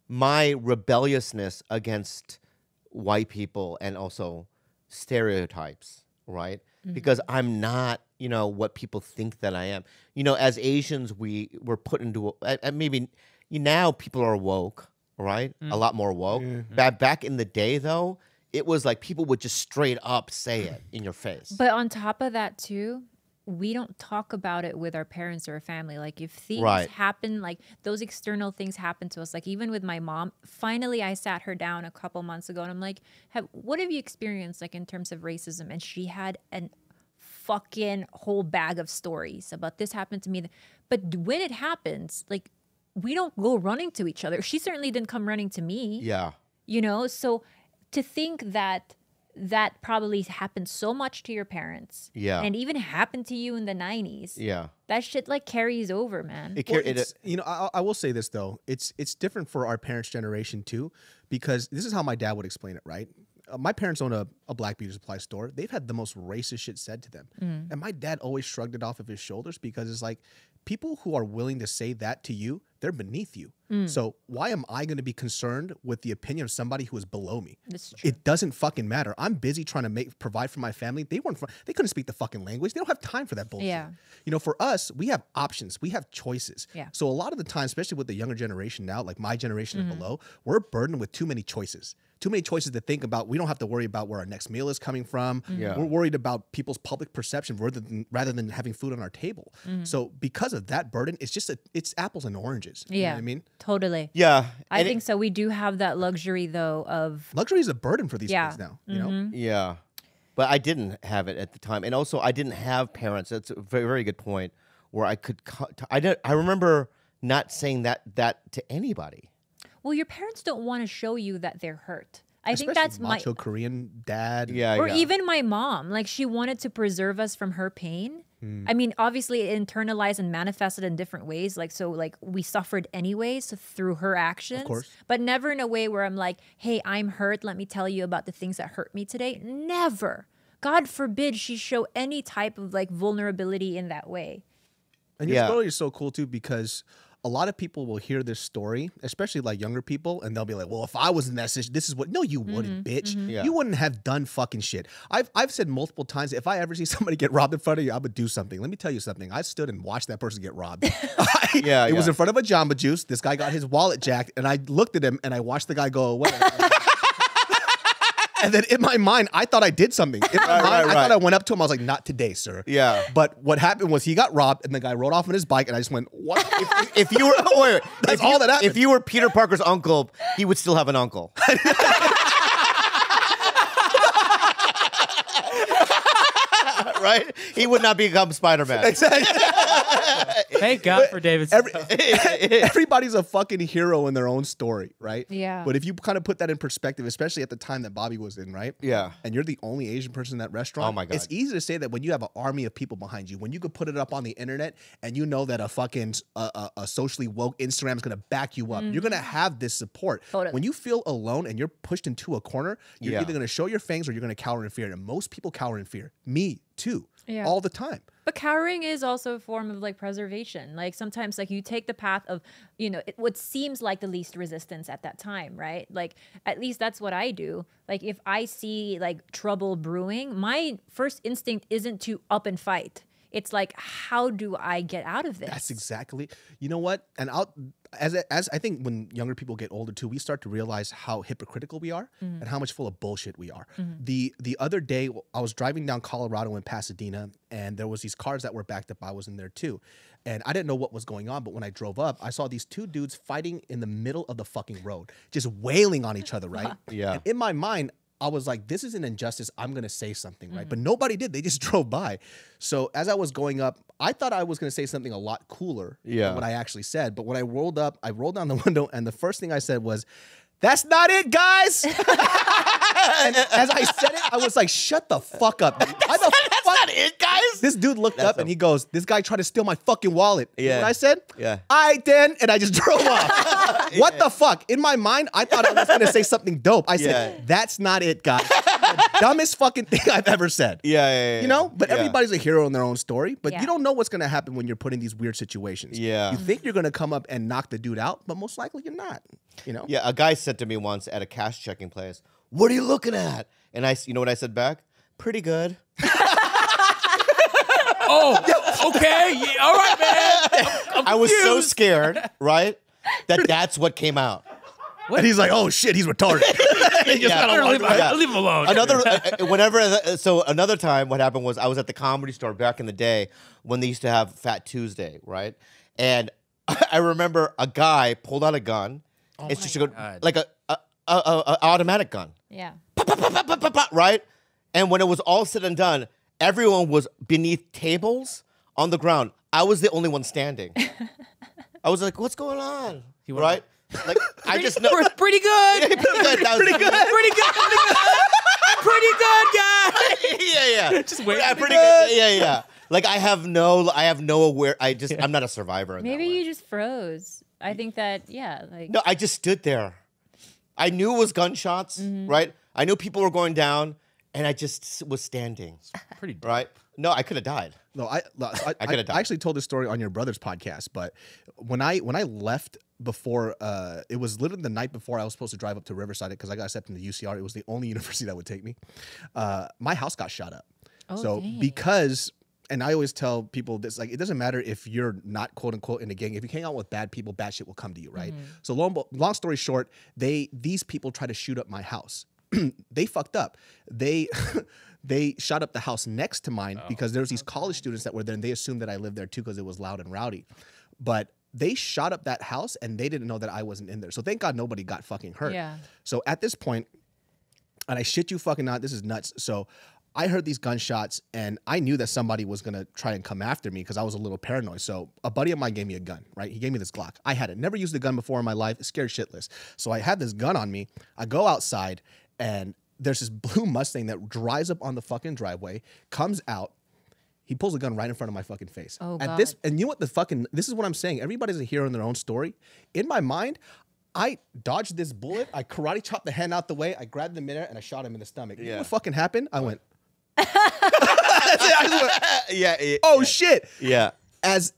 my rebelliousness against white people and also stereotypes, right? Mm-hmm. Because I'm not, you know, what people think that I am. You know, as Asians, we were put into a, uh, maybe now people are woke, right? Mm. A lot more woke. Mm-hmm. Back back in the day, though, it was like people would just straight up say it in your face. But on top of that, too, we don't talk about it with our parents or our family. Like if things Right. happen, like those external things happen to us. Like even with my mom, finally I sat her down a couple months ago and I'm like, have, what have you experienced like in terms of racism? And she had an fucking whole bag of stories about this happened to me. But when it happens, like we don't go running to each other. She certainly didn't come running to me. yeah. You know, so to think that that probably happened so much to your parents, Yeah. and even happened to you in the nineties. Yeah. That shit like carries over, man. It, Well, car- it, it's- you know, I, I will say this though, it's it's different for our parents' generation too, because this is how my dad would explain it. Right, uh, my parents own a, a black beauty supply store. They've had the most racist shit said to them, Mm. and my dad always shrugged it off of his shoulders because it's like people who are willing to say that to you, they're beneath you. Mm. So why am I going to be concerned with the opinion of somebody who is below me? That's true. It doesn't fucking matter. I'm busy trying to make provide for my family. They weren't. They couldn't speak the fucking language. They don't have time for that bullshit. Yeah. You know, for us, we have options. We have choices. Yeah. So a lot of the time, especially with the younger generation now, like my generation Mm-hmm. and below, we're burdened with too many choices. Too many choices to think about. We don't have to worry about where our next meal is coming from. Mm-hmm. Yeah. We're worried about people's public perception rather than rather than having food on our table. Mm-hmm. So because of that burden, it's just a, it's apples and oranges. You know Yeah. what I mean? Totally. yeah. I And it- think so. We do have that luxury though of Luxury is a burden for these Yeah. kids now. You know? Mhm. Yeah, but I didn't have it at the time, and also I didn't have parents. That's a very, very good point. Where I could, co- t- I did. I remember not saying that that to anybody. well, your parents don't want to show you that they're hurt. I Especially think that's macho my Korean dad. Yeah, or yeah. even my mom. Like she wanted to preserve us from her pain. Hmm. I mean, obviously it internalized and manifested in different ways. Like so, like we suffered anyways through her actions. Of course. But never in a way where I'm like, hey, I'm hurt. Let me tell you about the things that hurt me today. Never. God forbid she show any type of like vulnerability in that way. And your Yeah. story is so cool too because a lot of people will hear this story, especially like younger people, and they'll be like, well, if I was in that situation, this is what. No, you wouldn't, bitch. Yeah. You wouldn't have done fucking shit. I've, I've said multiple times, if I ever see somebody get robbed in front of you, I would do something. Let me tell you something. I stood and watched that person get robbed. I- Yeah, It was yeah. in front of a Jamba Juice. This guy got his wallet jacked, and I looked at him, and I watched the guy go away. And then in my mind, I thought I did something. In my Right, mind, right, I right. thought I went up to him. I was like, not today, sir. Yeah. But what happened was he got robbed, and the guy rode off on his bike, and I just went, what? If, if you were, oh, wait, wait. That's if all you, that happened. If you were Peter Parker's uncle, he would still have an uncle. Right? He would not become Spider-Man. Exactly. Thank God for David's. Every, everybody's a fucking hero in their own story, right? Yeah. But if you kind of put that in perspective, especially at the time that Bobby was in, right? Yeah. And you're the only Asian person in that restaurant. Oh my God. It's easy to say that when you have an army of people behind you, when you could put it up on the internet and you know that a fucking uh, a, a socially woke Instagram is going to back you up, you're going to have this support. Totally. When you feel alone and you're pushed into a corner, you're Yeah. either going to show your fangs or you're going to cower in fear. And most people cower in fear. Me too. Yeah. All the time. But cowering is also a form of like preservation. Like sometimes like you take the path of, you know, it, what seems like the least resistance at that time, right? Like at least that's what I do. Like if I see like trouble brewing, my first instinct isn't to up and fight. It's like, how do I get out of this? That's exactly. You know what? And I'll as as I think when younger people get older too, we start to realize how hypocritical we are and how much full of bullshit we are. The the other day I was driving down Colorado in Pasadena, and there was these cars that were backed up. I was in there too, and I didn't know what was going on. But when I drove up, I saw these two dudes fighting in the middle of the fucking road, just wailing on each other. Right? Yeah. And in my mind, I was like, this is an injustice. I'm going to say something, right? But nobody did. They just drove by. So as I was going up, I thought I was going to say something a lot cooler Yeah. than what I actually said. But when I rolled up, I rolled down the window, and the first thing I said was, that's not it, guys. And as I said it, I was like, shut the fuck up. Why the That's fuck? not it, guys. This dude looked That's up and a- he goes, this guy tried to steal my fucking wallet. You know Yeah. what I said? Yeah. All right, then. And I just drove off. What the fuck? In my mind, I thought I was going to say something dope. I said, Yeah. that's not it, guys. The dumbest fucking thing I've ever said. Yeah, yeah, yeah. You know? But yeah. everybody's a hero in their own story. But Yeah. you don't know what's going to happen when you're put in these weird situations. Yeah. You think you're going to come up and knock the dude out, but most likely you're not. You know? Yeah, a guy said to me once at a cash checking place, "What are you looking at?" And I, s- you know what I said back? Pretty good. Oh, okay. Yeah, all right, man. I'm, I'm I was so confused. scared, right? That that's what came out. And he's like, oh shit, he's retarded. He just Yeah. kinda Leave, walked Yeah. leave him alone. Another, uh, uh, whenever, uh, so another time, what happened was I was at the Comedy Store back in the day when they used to have Fat Tuesday, right? And I remember a guy pulled out a gun. it's just a, God. like a, a, a, a, a automatic gun, Yeah. Pop, pop, pop, pop, pop, pop, right? And when it was all said and done, everyone was beneath tables on the ground. I was the only one standing. I was like, "What's going on?" He went- Right? Like I just know. We're pretty good. Pretty good. That was- Pretty good. Pretty good. Pretty good, guy. yeah, yeah. Just wait. Yeah, pretty good. Yeah, yeah. Like I have no, I have no aware. I just, I'm not a survivor. In Maybe that way. you just froze. I think that, yeah, like No, I just stood there. I knew it was gunshots, Mm-hmm. right? I knew people were going down, and I just s- was standing, Pretty dope. right? No, I could have died. No, I I, I, I could've I died. actually told this story on your brother's podcast, but when I when I left before, uh, it was literally the night before I was supposed to drive up to Riverside because I got accepted to U C R. It was the only university that would take me. Uh, my house got shot up. Oh, so dang. because, and I always tell people this, like, it doesn't matter if you're not quote unquote in a gang. If you hang out with bad people, bad shit will come to you, right? So long, long story short, they these people try to shoot up my house. They fucked up. They they shot up the house next to mine because there was these college students that were there, and they assumed that I lived there too because it was loud and rowdy. But they shot up that house, and they didn't know that I wasn't in there. So thank God nobody got fucking hurt. Yeah. So at this point, and I shit you fucking not, this is nuts. So I heard these gunshots, and I knew that somebody was gonna try and come after me because I was a little paranoid. So a buddy of mine gave me a gun, right? He gave me this Glock. I had it. Never used a gun before in my life. Scared shitless. So I had this gun on me. I go outside, and there's this blue Mustang that drives up on the fucking driveway, comes out. He pulls a gun right in front of my fucking face. Oh, At God. this, and you know what the fucking, this is what I'm saying. Everybody's a hero in their own story. In my mind, I dodged this bullet. I karate chopped the hand out the way. I grabbed the midair and I shot him in the stomach. You know Yeah. what fucking happened? I went, That's it. I just went, yeah. it- oh yeah. shit. Yeah. As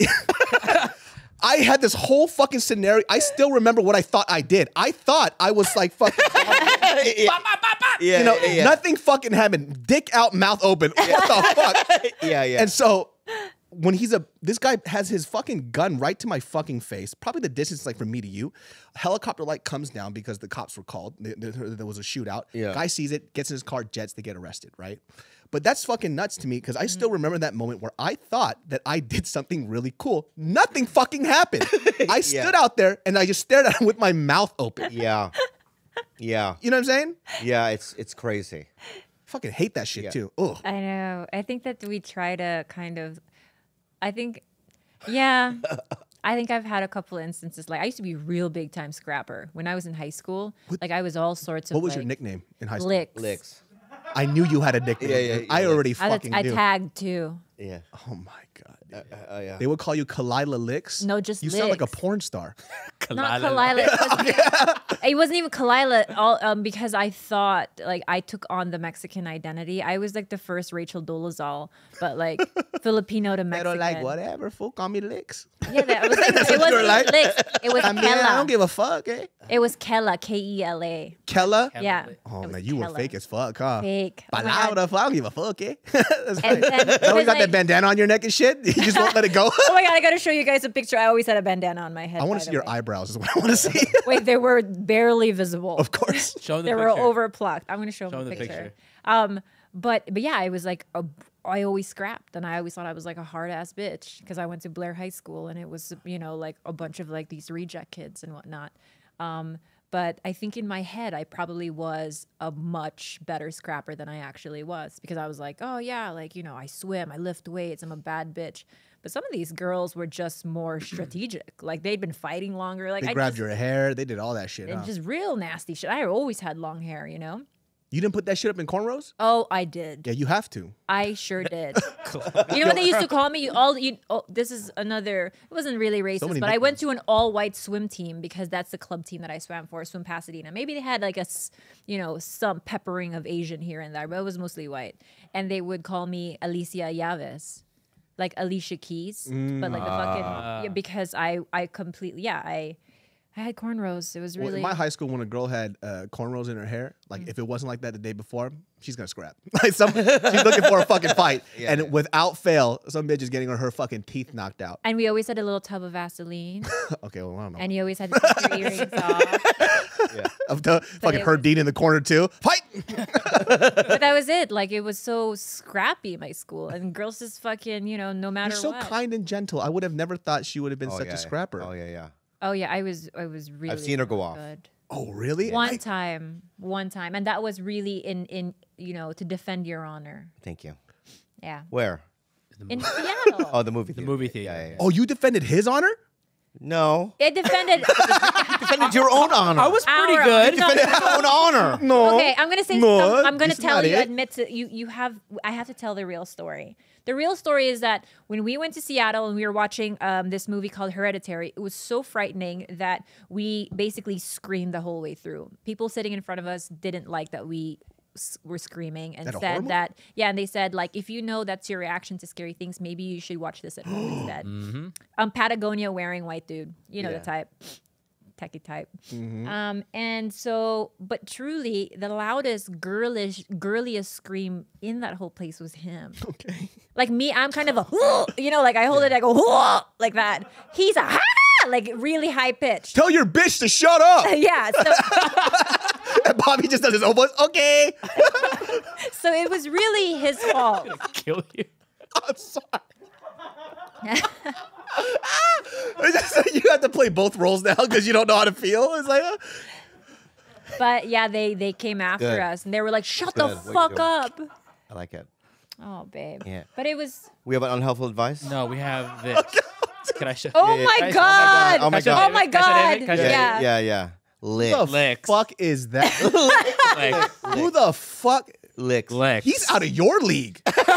I had this whole fucking scenario. I still remember what I thought I did. I thought I was like fucking, yeah. Yeah, you know, yeah. nothing fucking happened. Dick out, mouth open. What the fuck? Yeah, yeah. And so when he's a, this guy has his fucking gun right to my fucking face, probably the distance like from me to you. A helicopter light comes down because the cops were called. There, there- there was a shootout. Yeah. Guy sees it, gets in his car, jets, they get arrested, right? But that's fucking nuts to me because I still remember that moment where I thought that I did something really cool. Nothing fucking happened. I stood out there and I just stared at him with my mouth open. yeah. Yeah. You know what I'm saying? Yeah, it's it's crazy. Fucking hate that shit Yeah. too. Ugh. I know. I think that we try to kind of, I think, yeah. I think I've had a couple of instances. Like I used to be real big time scrapper when I was in high school. Like I was all sorts of. What was like, your nickname in high school? Licks. Licks. I knew you had a nickname. Yeah, yeah, I yeah. already I, fucking I knew. tagged too. Yeah. Oh my god. dude. Uh, uh, yeah. They would call you Khalyla Licks. No, just you sound like a Licks. porn star. Not Khalyla. It wasn't, even, it wasn't even Khalyla. All um, because I thought like I took on the Mexican identity. I was like the first Rachel Dolezal, but like Filipino to They Mexican. don't like whatever. Fool, call me Licks. Yeah, that was like, That's it what you wasn't were like? Licks. It was I mean, I don't Kela. give a fuck, eh? It was Kela. K E L A. Kella. Yeah. Oh It was man, you were Kela. fake as fuck, huh? Fake. Oh my God. Palabra, fool, I don't give a fuck, eh? That's And right. then it Now we was got that like- bandana on your neck and shit. You just won't let it go. Oh my God, I gotta show you guys a picture. I always had a bandana on my head. I want by to see the your way. eyebrows. Is what I want to see. Wait, they were barely visible. Of course. Show them the They picture. were over plucked. I'm gonna show, Show them them the the picture. picture. Um, but but yeah, I was like a, I always scrapped, and I always thought I was like a hard ass bitch because I went to Blair High School, and it was you know like a bunch of like these reject kids and whatnot. Um, but I think in my head, I probably was a much better scrapper than I actually was because I was like, oh yeah, like you know, I swim, I lift weights, I'm a bad bitch. But some of these girls were just more strategic. Like they'd been fighting longer. Like They I grabbed just, your hair. They did all that shit. and Huh? just real nasty shit. I always had long hair, you know. You didn't put that shit up in cornrows? Oh, I did. Yeah, you have to. I sure did. You know what they used to call me? You all you. Oh, this is another. It wasn't really racist, many but I went to an all-white swim team because that's the club team that I swam for, Swim Pasadena. Maybe they had like a, s- you know, some peppering of Asian here and there, but it was mostly white. And they would call me Alicia Yaves, like Alicia Keys, but like the fucking yeah, because I I completely yeah I. I had cornrows. It was Well, really. in my high school, when a girl had uh, cornrows in her hair, Mm. like if it wasn't like that the day before, she's gonna scrap. Like some, she's looking for a fucking fight, Yeah, and yeah. without fail, some bitch is getting her, her fucking teeth knocked out. and we always had a little tub of Vaseline, Okay, well I don't know. and you always had to take your earrings off. Yeah. Of the fucking it Herb was- Dean in the corner too. Fight. But that was it. Like it was so scrappy, my school, and girls just fucking, you know, no matter You're so what. kind and gentle. I would have never thought she would have been Oh, such yeah, a yeah. scrapper. Oh yeah, yeah. Oh yeah, I was, I was really. seen her go not off. Good. Oh really? One I- time, one time, and that was really in, in, you know, to defend your honor. Thank you. Yeah, Where? in Seattle. Oh, the movie. The theater. movie Yeah, theater. yeah, yeah. oh, you defended his honor? No. It defended. Defended your own honor. I was pretty our- good. No, Defended your own honor. No. Okay, I'm gonna say. No, some, I'm gonna this is tell not you. it. Admit to you. You have. I have to tell the real story. The real story is that when we went to Seattle and we were watching um, this movie called Hereditary, it was so frightening that we basically screamed the whole way through. People sitting in front of us didn't like that we s- were screaming and That a horror said movie? that yeah, and they said like if you know that's your reaction to scary things, maybe you should watch this at home instead. Um, Patagonia wearing white dude, you know Yeah. the type. Techie type. Mm-hmm. Um, and so, but truly, the loudest, girlish, girliest scream in that whole place was him. Okay. Like me, I'm kind of a, you know, like I hold it, I go, like that. He's a, like really high pitched. Tell your bitch to shut up. Yeah. So, And Bobby just does his own voice. Okay. so it was really his fault. Kill you. I'm sorry. It's just like you have to play both roles now because you don't know how to feel. It's like, uh, But yeah, they they came after Good. us and they were like, shut Good. the What you fuck doing? up. I like it. Oh, babe. Yeah. But it was. We have an unhelpful advice. No, we have this. Can I show? Oh yeah, my yeah. god! Oh my Can I show God. Oh my David? Can I show god! David? Can I show Yeah. David? Yeah, yeah. Lick. Who the Licks. fuck is that? Licks. Who the fuck? Licks. Licks. He's out of your league.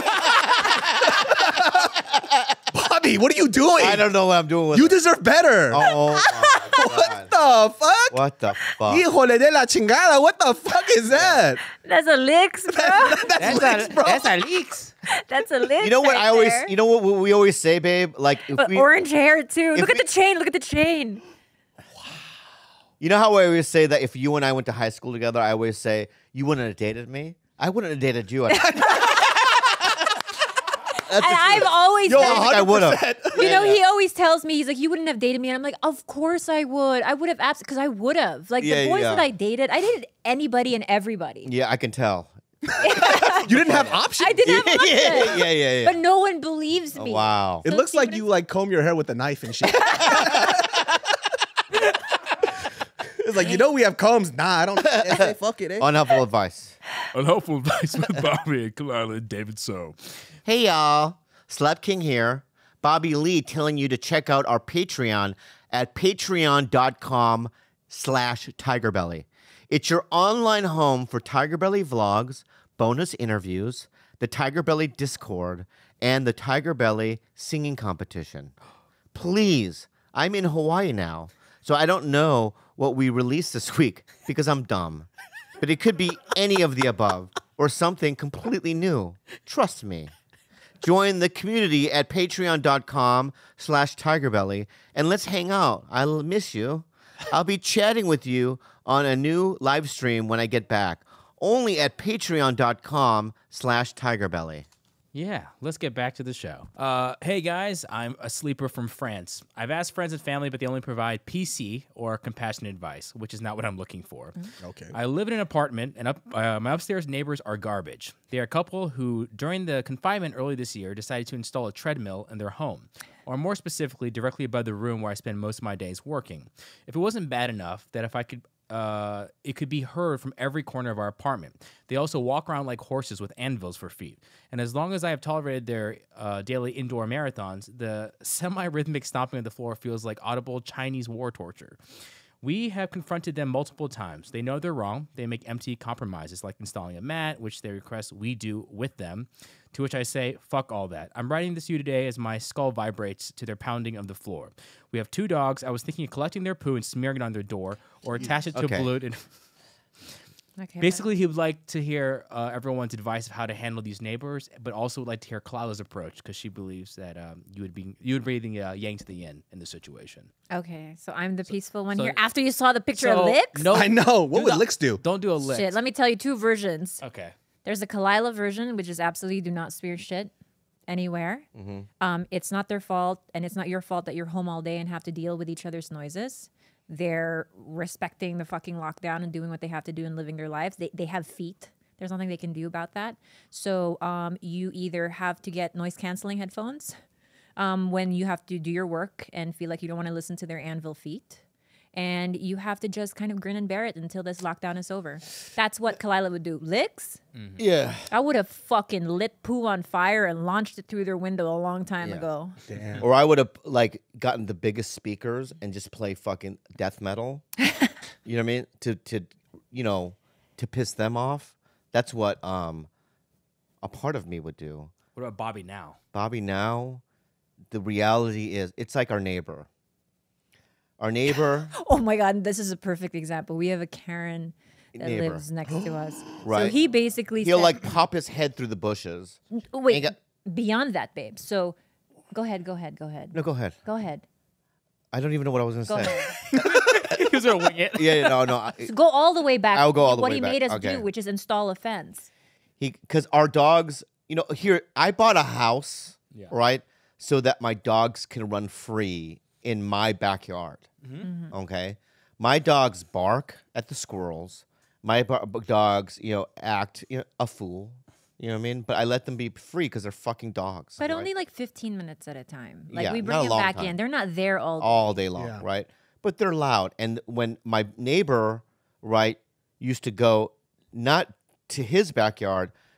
Bobby, what are you doing? I don't know what I'm doing with You it. deserve better. Oh my God. What the fuck? What the fuck? Híjole de la chingada. What the fuck is that? That's a licks, bro. That's That's licks, a, bro. that's a leaks. That's a lick. You know what right I always, there. you know what we always say, babe? Like, if But we, orange hair too. if Look at we- the chain. Look at the chain. you know how I always say that if you and I went to high school together, I always say you wouldn't have dated me. I wouldn't have dated you. That's And the I've truth. always. Yo, I think I would have. one hundred percent. You know, he always tells me, he's like, you wouldn't have dated me. And I'm like, of course I would. I would have absolutely, because I would have. Like, Yeah, the boys yeah. that I dated, I dated anybody and everybody. Yeah, I can tell. You didn't have options. I didn't have options. yeah, yeah, yeah, yeah. But no one believes Oh, me. wow. It So looks see like what you it's- like comb your hair with a knife and shit. It's like, you know we have combs. Nah, I don't. Say, fuck it, eh? Unhelpful advice. Unhelpful advice with Bobby and Khalyla and David So. Hey, y'all. Slap King here. Bobby Lee telling you to check out our Patreon at patreon.com slash TigerBelly. It's your online home for TigerBelly vlogs, bonus interviews, the TigerBelly Discord, and the TigerBelly singing competition. Please, I'm in Hawaii now, so I don't know what we released this week because I'm dumb. But it could be any of the above or something completely new. Trust me. Join the community at patreon.com slash TigerBelly and let's hang out. I'll miss you. I'll be chatting with you on a new live stream when I get back. Only at patreon.com slash TigerBelly. Yeah, let's get back to the show. Uh, hey guys, I'm a sleeper from France. I've asked friends and family, but they only provide P C or compassionate advice, which is not what I'm looking for. Okay. I live in an apartment, and up, uh, my upstairs neighbors are garbage. They are a couple who, during the confinement early this year, decided to install a treadmill in their home, or more specifically, directly above the room where I spend most of my days working. If it wasn't bad enough that if I could Uh, it could be heard from every corner of our apartment. They also walk around like horses with anvils for feet. And as long as I have tolerated their uh, daily indoor marathons, the semi-rhythmic stomping of the floor feels like audible Chinese war torture. We have confronted them multiple times. They know they're wrong. They make empty compromises like installing a mat, which they request we do with them, to which I say, fuck all that. I'm writing this to you today as my skull vibrates to their pounding of the floor. We have two dogs. I was thinking of collecting their poo and smearing it on their door or attach it to Okay. a balloon. And Okay, basically, he would like to hear uh, everyone's advice of how to handle these neighbors, but also would like to hear Khalyla's approach because she believes that um, you would be you would be the uh, yang to the yin in the situation. Okay, so I'm the peaceful one so- here. After you saw the picture So, of Licks? no, I know. What do would not- licks do? Don't do a lick. Shit, let me tell you two versions. Okay. There's a Khalyla version, which is absolutely do not spear shit anywhere. Um, it's not their fault, and it's not your fault that you're home all day and have to deal with each other's noises. They're respecting the fucking lockdown and doing what they have to do and living their lives. They they have feet. There's nothing they can do about that. So um, you either have to get noise canceling headphones um, when you have to do your work and feel like you don't want to listen to their anvil feet. And you have to just kind of grin and bear it until this lockdown is over. That's what Khalyla would do. Licks? Yeah. I would have fucking lit poo on fire and launched it through their window a long time Yeah. ago. Damn. Or I would have like gotten the biggest speakers and just play fucking death metal. You know what I mean? To to you know, to piss them off. That's what um a part of me would do. What about Bobby now? Bobby, now the reality is it's like our neighbor. Our neighbor, Oh my God, this is a perfect example. We have a Karen that Neighbor. lives next to us. So Right. he basically he'll said, like pop his head through the bushes. wait, Ain't got- beyond that, babe. So go ahead, go ahead, go ahead. No, go ahead. Go ahead. I don't even know what I was Go gonna say. ahead. He's gonna wing it. Yeah, yeah, no, no. I- So go all the way back. I'll go all the what way he back. made us Okay. do, which is install a fence. He because our dogs, you know, here I bought a house, Yeah. right, so that my dogs can run free in my backyard. Okay, my dogs bark at the squirrels. My bar- dogs, you know, act you know, a fool. You know what I mean? But I let them be free because they're fucking dogs. But right? only like fifteen minutes at a time. Like Yeah, we not bring a them long back time. in. They're not there all day. all day long, Yeah. right? But they're loud. And when my neighbor, right, used to go not to his backyard,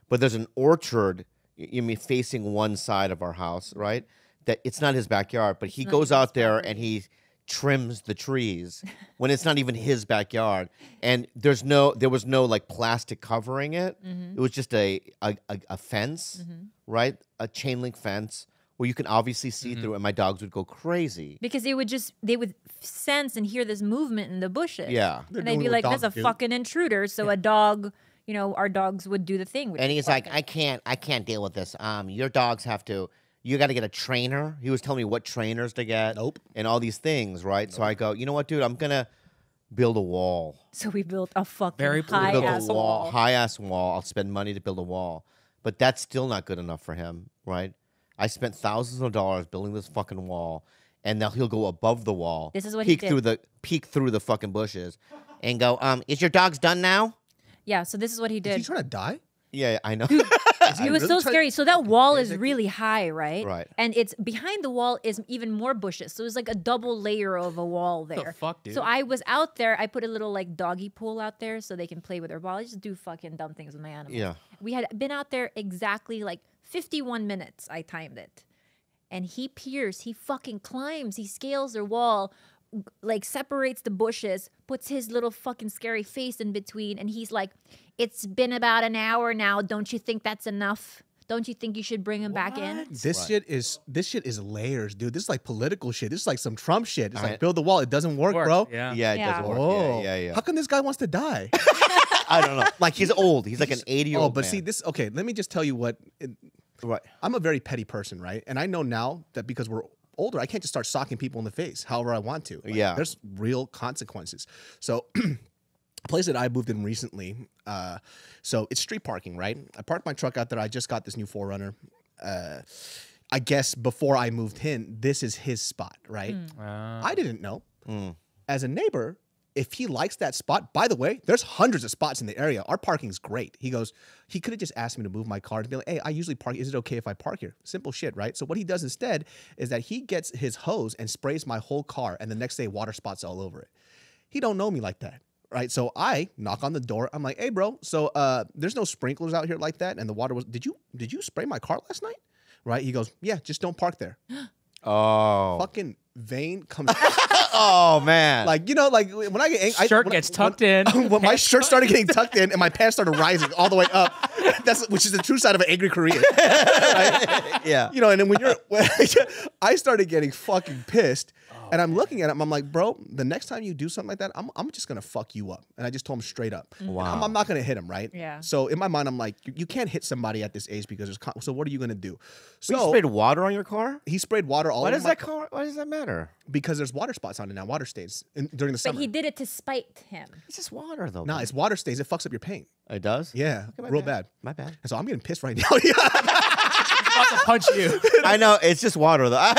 but there's an orchard. You mean facing one side of our house, right? That it's not his backyard, but he not goes his out there property. and he trims the trees when it's not even his backyard. And there's no, there was no like plastic covering it. Mm-hmm. It was just a a, a, a fence, Mm-hmm. right? A chain link fence where you can obviously see Mm-hmm. through, and my dogs would go crazy. Because they would just they would sense and hear this movement in the bushes. Yeah. They're And they'd doing be what like, "That's a dogs do." fucking intruder." So a dog, you know, our dogs would do the thing. Which And is he's like, fucking- I can't, I can't deal with this. Um, your dogs have to. You got to get a trainer. He was telling me what trainers to get. Nope. And all these things, right? So I go, you know what, dude? I'm gonna build a wall. So we built a fucking Very high build ass a wall, wall. high ass wall. I'll spend money to build a wall, but that's still not good enough for him, right? I spent thousands of dollars building this fucking wall, and now he'll go above the wall. This is what he peek did. through the peek through the fucking bushes, and go, um, is your dogs done now? Yeah. So this is what he Is did. he trying to die? Yeah, I know. It was really so trying- scary. So that wall is Basically- really high, right? Right. And it's behind the wall is even more bushes. So it's like a double layer of a wall the there. fuck, dude? So I was out there. I put a little like doggy pool out there so they can play with their ball. I just do fucking dumb things with my animals. Yeah. We had been out there exactly like fifty-one minutes. I timed it. And he peers, he fucking climbs, he scales their wall, like separates the bushes, puts his little fucking scary face in between, and he's like, "It's been about an hour now. Don't you think that's enough? Don't you think you should bring him back in?" This shit is this shit is layers, dude. This is like political shit. This is like some Trump shit. It's I- like build the wall. It doesn't work, Work, bro. Yeah. Yeah, it Yeah. doesn't work. Oh, Yeah, yeah, yeah. How come this guy wants to die? I don't know. Like he's old. He's like an eighty year Oh, old. but see this. Okay, let me just tell you what. It, right. I'm a very petty person, right? And I know now that because we're older, I can't just start socking people in the face however I want to. Like, Yeah. there's real consequences. So. A place that I moved in recently, uh, so it's street parking, right? I parked my truck out there. I just got this new four runner. Uh, I guess before I moved in, this is his spot, right? Uh, I didn't know. Mm. As a neighbor, if he likes that spot, by the way, there's hundreds of spots in the area. Our parking's great. He goes, he could have just asked me to move my car and be like, hey, I usually park. Is it okay if I park here? Simple shit, right? So what he does instead is that he gets his hose and sprays my whole car, and the next day water spots all over it. He don't know me like that. Right, so I knock on the door. I'm like, "Hey, bro, so uh, there's no sprinklers out here like that, and the water was. Did you did you spray my car last night?" Right? He goes, "Yeah, just don't park there." Oh. Fucking vein comes. Oh man. Like, you know, like when I get angry, I, Shirt when, gets when- tucked in. When my shirt started getting tucked in and my pants started rising all the way up, that's which is the true side of an angry Korean. Right? yeah. You know, and then when you're, when I started getting fucking pissed, and I'm looking at him, I'm like, bro, the next time you do something like that, I'm, I'm just gonna fuck you up. And I just told him straight up. Wow. I'm, I'm not gonna hit him, right? Yeah. So in my mind, I'm like, you, you can't hit somebody at this age because there's. Con- so what are you gonna do? So you So sprayed water on your car? he sprayed water all Why over does my that car car? Why does that matter? because there's water spots on it now, water stains in, during the But summer. he did it to spite him. It's just water though. Nah, man. it's water stains. It fucks up your paint. It does. Yeah, Okay, my real bad. My bad. And so I'm getting pissed right now. about to punch you. I know. It's just water though.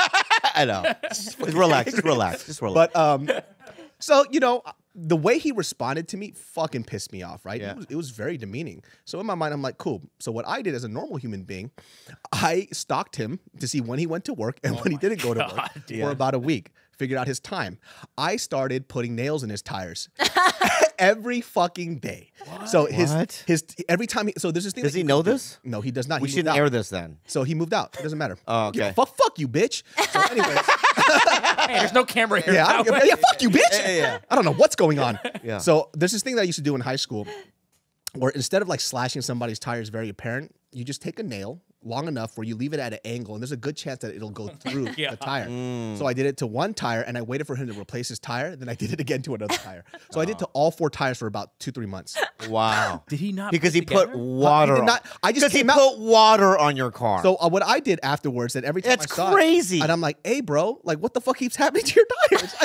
I know. Just relax. Just relax. Just relax. But um, so you know, the way he responded to me fucking pissed me off. Right? Yeah. It was, it was very demeaning. So in my mind, I'm like, cool. So what I did as a normal human being, I stalked him to see when he went to work and when he didn't go to work God, for about a week. Figured out his time. I started putting nails in his tires every fucking day. So his What? his every time. He, so there's this thing. Does that he you know can do. this? No, he does not. we He moved shouldn't out. air this then. So he moved out. It doesn't matter. Oh, Yeah, okay. fuck, fuck you, bitch. So anyways, Hey, there's no camera here. yeah, I don't give, yeah, fuck you, bitch. Yeah, yeah. I don't know what's going on. Yeah. So there's this thing that I used to do in high school, where instead of like slashing somebody's tires very apparent, you just take a nail long enough where you leave it at an angle, and there's a good chance that it'll go through Yeah. the tire. Mm. So I did it to one tire, and I waited for him to replace his tire. Then I did it again to another tire. So I did to all four tires for about two, three months. Wow. Did he not? Because put he put together? water. He did on- not- I just 'Cause he came out- put water on your car. So uh, what I did afterwards, that every time That's I saw crazy. it, and I'm like, "Hey, bro, like, what the fuck keeps happening to your tires?"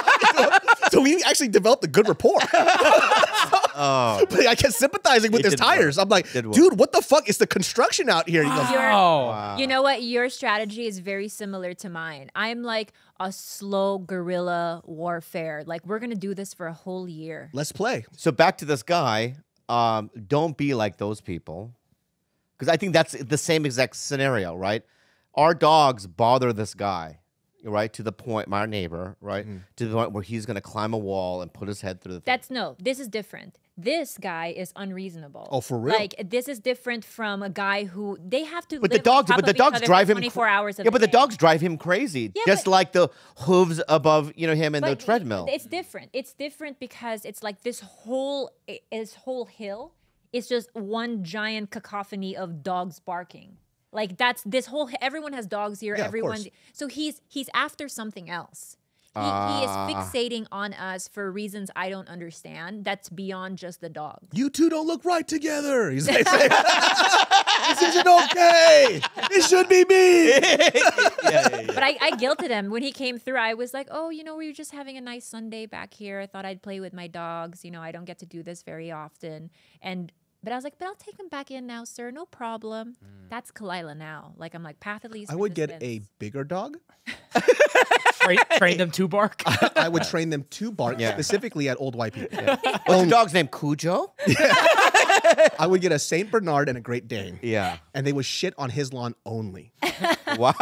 So we actually developed a good rapport. oh. But I kept sympathizing with It his did work. tires. I'm like, Did work. dude, what the fuck? It's the construction out here. He goes, Oh. Wow. You know what? Your strategy is very similar to mine. I'm like a slow guerrilla warfare. Like, we're going to do this for a whole year. let's play. So back to this guy. Um, don't be like those people, because I think that's the same exact scenario, right? Our dogs bother this guy, right? To the point, my neighbor, right? Mm-hmm. To the point where he's gonna climb a wall and put his head through the thing. That's no, this is different. This guy is unreasonable. Oh, for real? Like this is different from a guy who they have to. But live the dogs, on top but the of each dogs other drive for him. twenty-four hours. Of Yeah, but the day. dogs drive him crazy. Yeah, just but- like the hooves above, you know, him and the But treadmill. It's different. It's different because it's like this whole this whole hill is just one giant cacophony of dogs barking. Like that's this whole. Everyone has dogs here. Yeah, of everyone. course. So he's he's after something else. He, he is Ah. fixating on us for reasons I don't understand. That's beyond just the dog. You two don't look right together. He's like, saying, this isn't okay. It should be me. yeah, yeah, yeah. But I, I guilted him when he came through. I was like, oh, you know, we were just having a nice Sunday back here. I thought I'd play with my dogs. You know, I don't get to do this very often. And but I was like, but I'll take them back in now, sir. No problem. Mm. That's Khalyla now. Like I'm like path of least. I would get a resistance. bigger dog. Train, train them to bark. I would train them to bark Yeah. specifically at old white people. What's your dog's name? Cujo? I would get a Saint Bernard and a Great Dane, Yeah. and they would shit on his lawn only. Wow.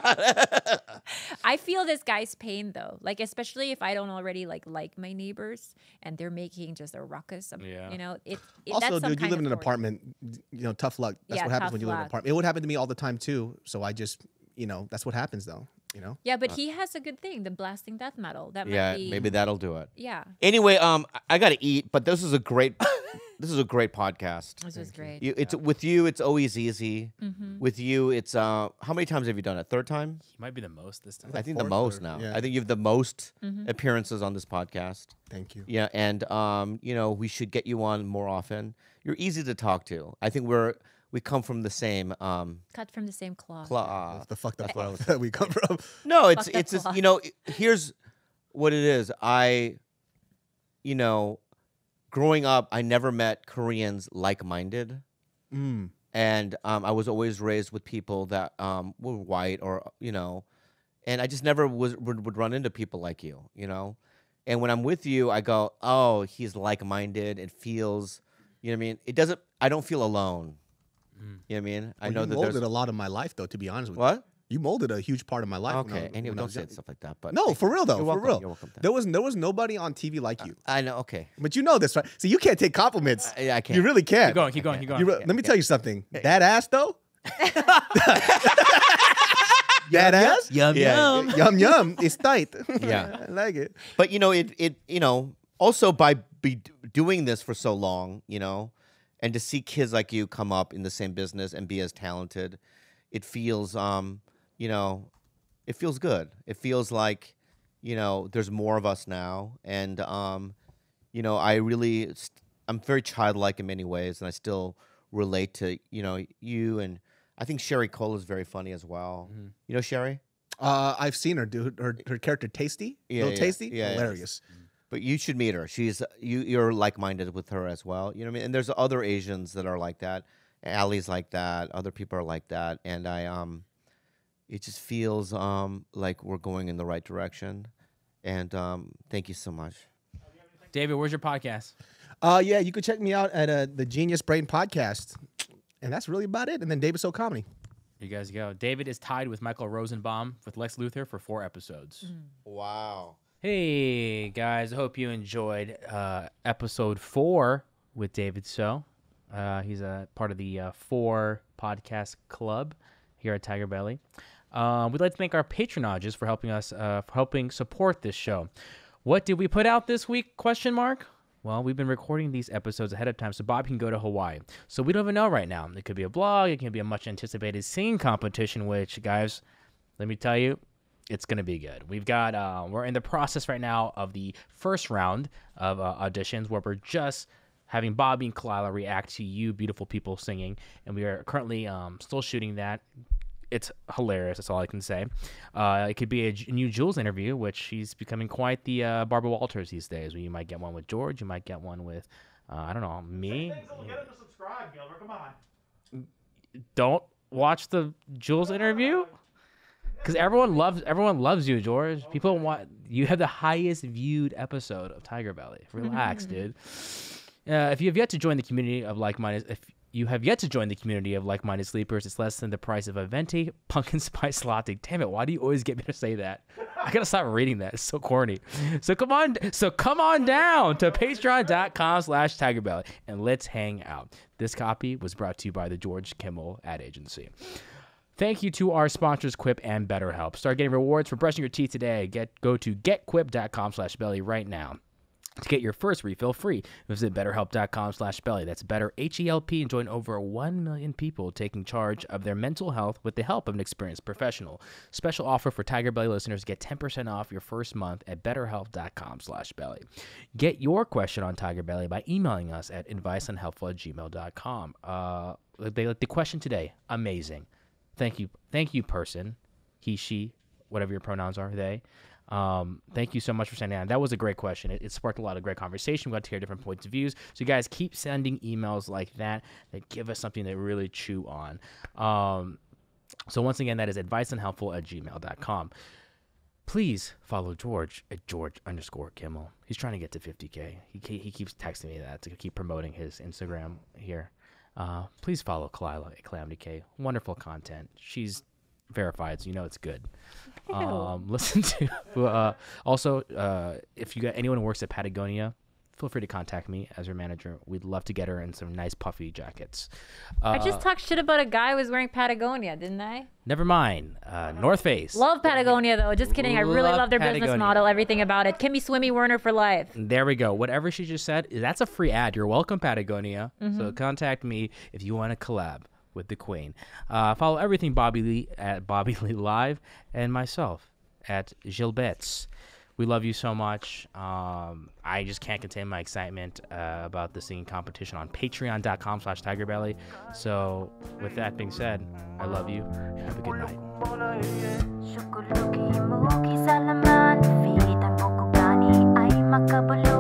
I feel this guy's pain though. Like especially if I don't already like like my neighbors and they're making just a ruckus. Of, Yeah. You know, it. it Also, that's some dude, you kind live in of an torture. apartment. You know, tough luck. That's Yeah, what happens tough when you live in an luck. apartment. It would happen to me all the time too. So I just, you know, that's what happens though. You know. Yeah, but he has a good thing, the blasting death metal. That Yeah, might be, maybe that'll do it. Yeah, Anyway, um, I- I gotta eat, but this is a great, this is a great podcast. this was great. You, it's with you. It's always easy. Mm-hmm. With you, it's uh, how many times have you done it? Third time? He might be the most this time. I think the fourth most or- now. yeah. I think you have the most Mm-hmm. appearances on this podcast. Thank you. Yeah, and um, you know, we should get you on more often. You're easy to talk to. I think we're we come from the same um Cut from the same cloth. cloth. The fucked up world that we come from. No, it's Fuck that it's just, cloth. you know, it- here's what it is. I, you know, growing up, I never met Koreans like-minded, Mm. and um, I was always raised with people that um, were white or you know, and I just never was would, would run into people like you, you know. And when I'm with you, I go, oh, he's like-minded. It feels, you know what I mean. It doesn't. I don't feel alone. You know what I mean. I Well, know you that molded there's a lot of my life, though. To be honest with you, what. you molded a huge part of my life. when I Okay, was- anyway, when I don't was say young. stuff like that. But No, thank for you. real though. You're for welcome. real. You're welcome. There was there was nobody on T V like you. I know. Okay. But you know this, right? So you can't take compliments. I, I can't. You really can't. Keep going, keep going, keep going. You re- let me tell you something. That ass though. That ass. Yum Yeah. yum. Yum yum. It's tight. Yeah. I like it. But you know, it it you know, also by be doing this for so long, you know, and to see kids like you come up in the same business and be as talented, it feels um, you know, it feels good. It feels like, you know, there's more of us now, and um, you know, I really, st- I'm very childlike in many ways, and I still relate to you know you, and I think Sherry Cole is very funny as well. You know Sherry? Uh, I've seen her, dude. Her her character, Tasty. Yeah, Little yeah, Tasty. yeah, yeah. Hilarious. But you should meet her. She's you. You're like-minded with her as well. You know what I mean? And there's other Asians that are like that. Allie's like that. Other people are like that. And I um, it just feels um like we're going in the right direction. And um, thank you so much. David, where's your podcast? Uh, yeah, you could check me out at uh, the Genius Brain Podcast, and that's really about it. And then David So Comedy. You guys go. David is tied with Michael Rosenbaum with Lex Luthor for four episodes. Wow. Hey guys, I hope you enjoyed uh, episode four with David So. Uh, he's a part of the uh, Four Podcast Club here at TigerBelly. Uh, we'd like to thank our patronages for helping us, uh, for helping support this show. What did we put out this week? Question mark. Well, we've been recording these episodes ahead of time so Bob can go to Hawaii. So we don't even know right now. It could be a blog. It can be a much anticipated singing competition, which, guys, let me tell you, it's going to be good. We've got, uh, we're in the process right now of the first round of uh, auditions where we're just having Bobby and Khalyla react to you beautiful people singing. And we are currently um, still shooting that. It's hilarious. That's all I can say. Uh, it could be a J- new Jules interview, which she's becoming quite the uh, Barbara Walters these days. You might get one with George. You might get one with, uh, I don't know, me. Things that will get him to subscribe, Gilbert. Come on. Don't watch the Jules interview because everyone loves everyone loves you, George. People want you have the highest viewed episode of TigerBelly. Relax, dude. Uh, if you have yet to join the community of like-minded, if you have yet to join the community of like-minded sleepers, it's less than the price of a venti pumpkin spice latte. Damn it, why do you always get me to say that? I gotta stop reading that. It's so corny. So come on, so come on down to patreon.com slash TigerBelly and let's hang out. This copy was brought to you by the George Kimmel Ad Agency. Thank you to our sponsors, Quip and BetterHelp. Start getting rewards for brushing your teeth today. Get go to getquip.com slash belly right now to get your first refill free. Visit betterhelp.com slash belly. That's better H E L P and join over one million people taking charge of their mental health with the help of an experienced professional. Special offer for Tiger Belly listeners. Get ten percent off your first month at betterhelp.com slash belly. Get your question on Tiger Belly by emailing us at adviceunhelpful at gmail dot com. Uh, the, the question today, amazing. Thank you. Thank you, person. He, she, whatever your pronouns are, they. Um, thank you so much for sending that. That was a great question. It, it sparked a lot of great conversation. We got to hear different points of views. So you guys keep sending emails like that that give us something to really chew on. Um, so once again, that is adviceunhelpful at gmail dot com. Please follow George at George underscore Kimmel. He's trying to get to fifty K. He, he keeps texting me that to keep promoting his Instagram here. Uh, please follow Khalyla at Calamity K. Wonderful content. She's verified, so you know it's good. Um, listen to uh, also uh, if you got anyone who works at Patagonia, feel free to contact me as your manager. We'd love to get her in some nice puffy jackets. Uh, I just talked shit about a guy who was wearing Patagonia, didn't I? Never mind. Uh, North Face. Love Patagonia though. Just kidding. I really Love love their Patagonia. business model, everything about it. Kimmy Swimmy Werner for life. There we go. Whatever she just said, that's a free ad. You're welcome, Patagonia. Mm-hmm. So contact me if you want to collab with the Queen. Uh, follow everything Bobby Lee at Bobby Lee Live and myself at Gilbert. We love you so much. Um, I just can't contain my excitement uh, about the singing competition on patreon.com slash TigerBelly. So with that being said, I love you. Have a good night.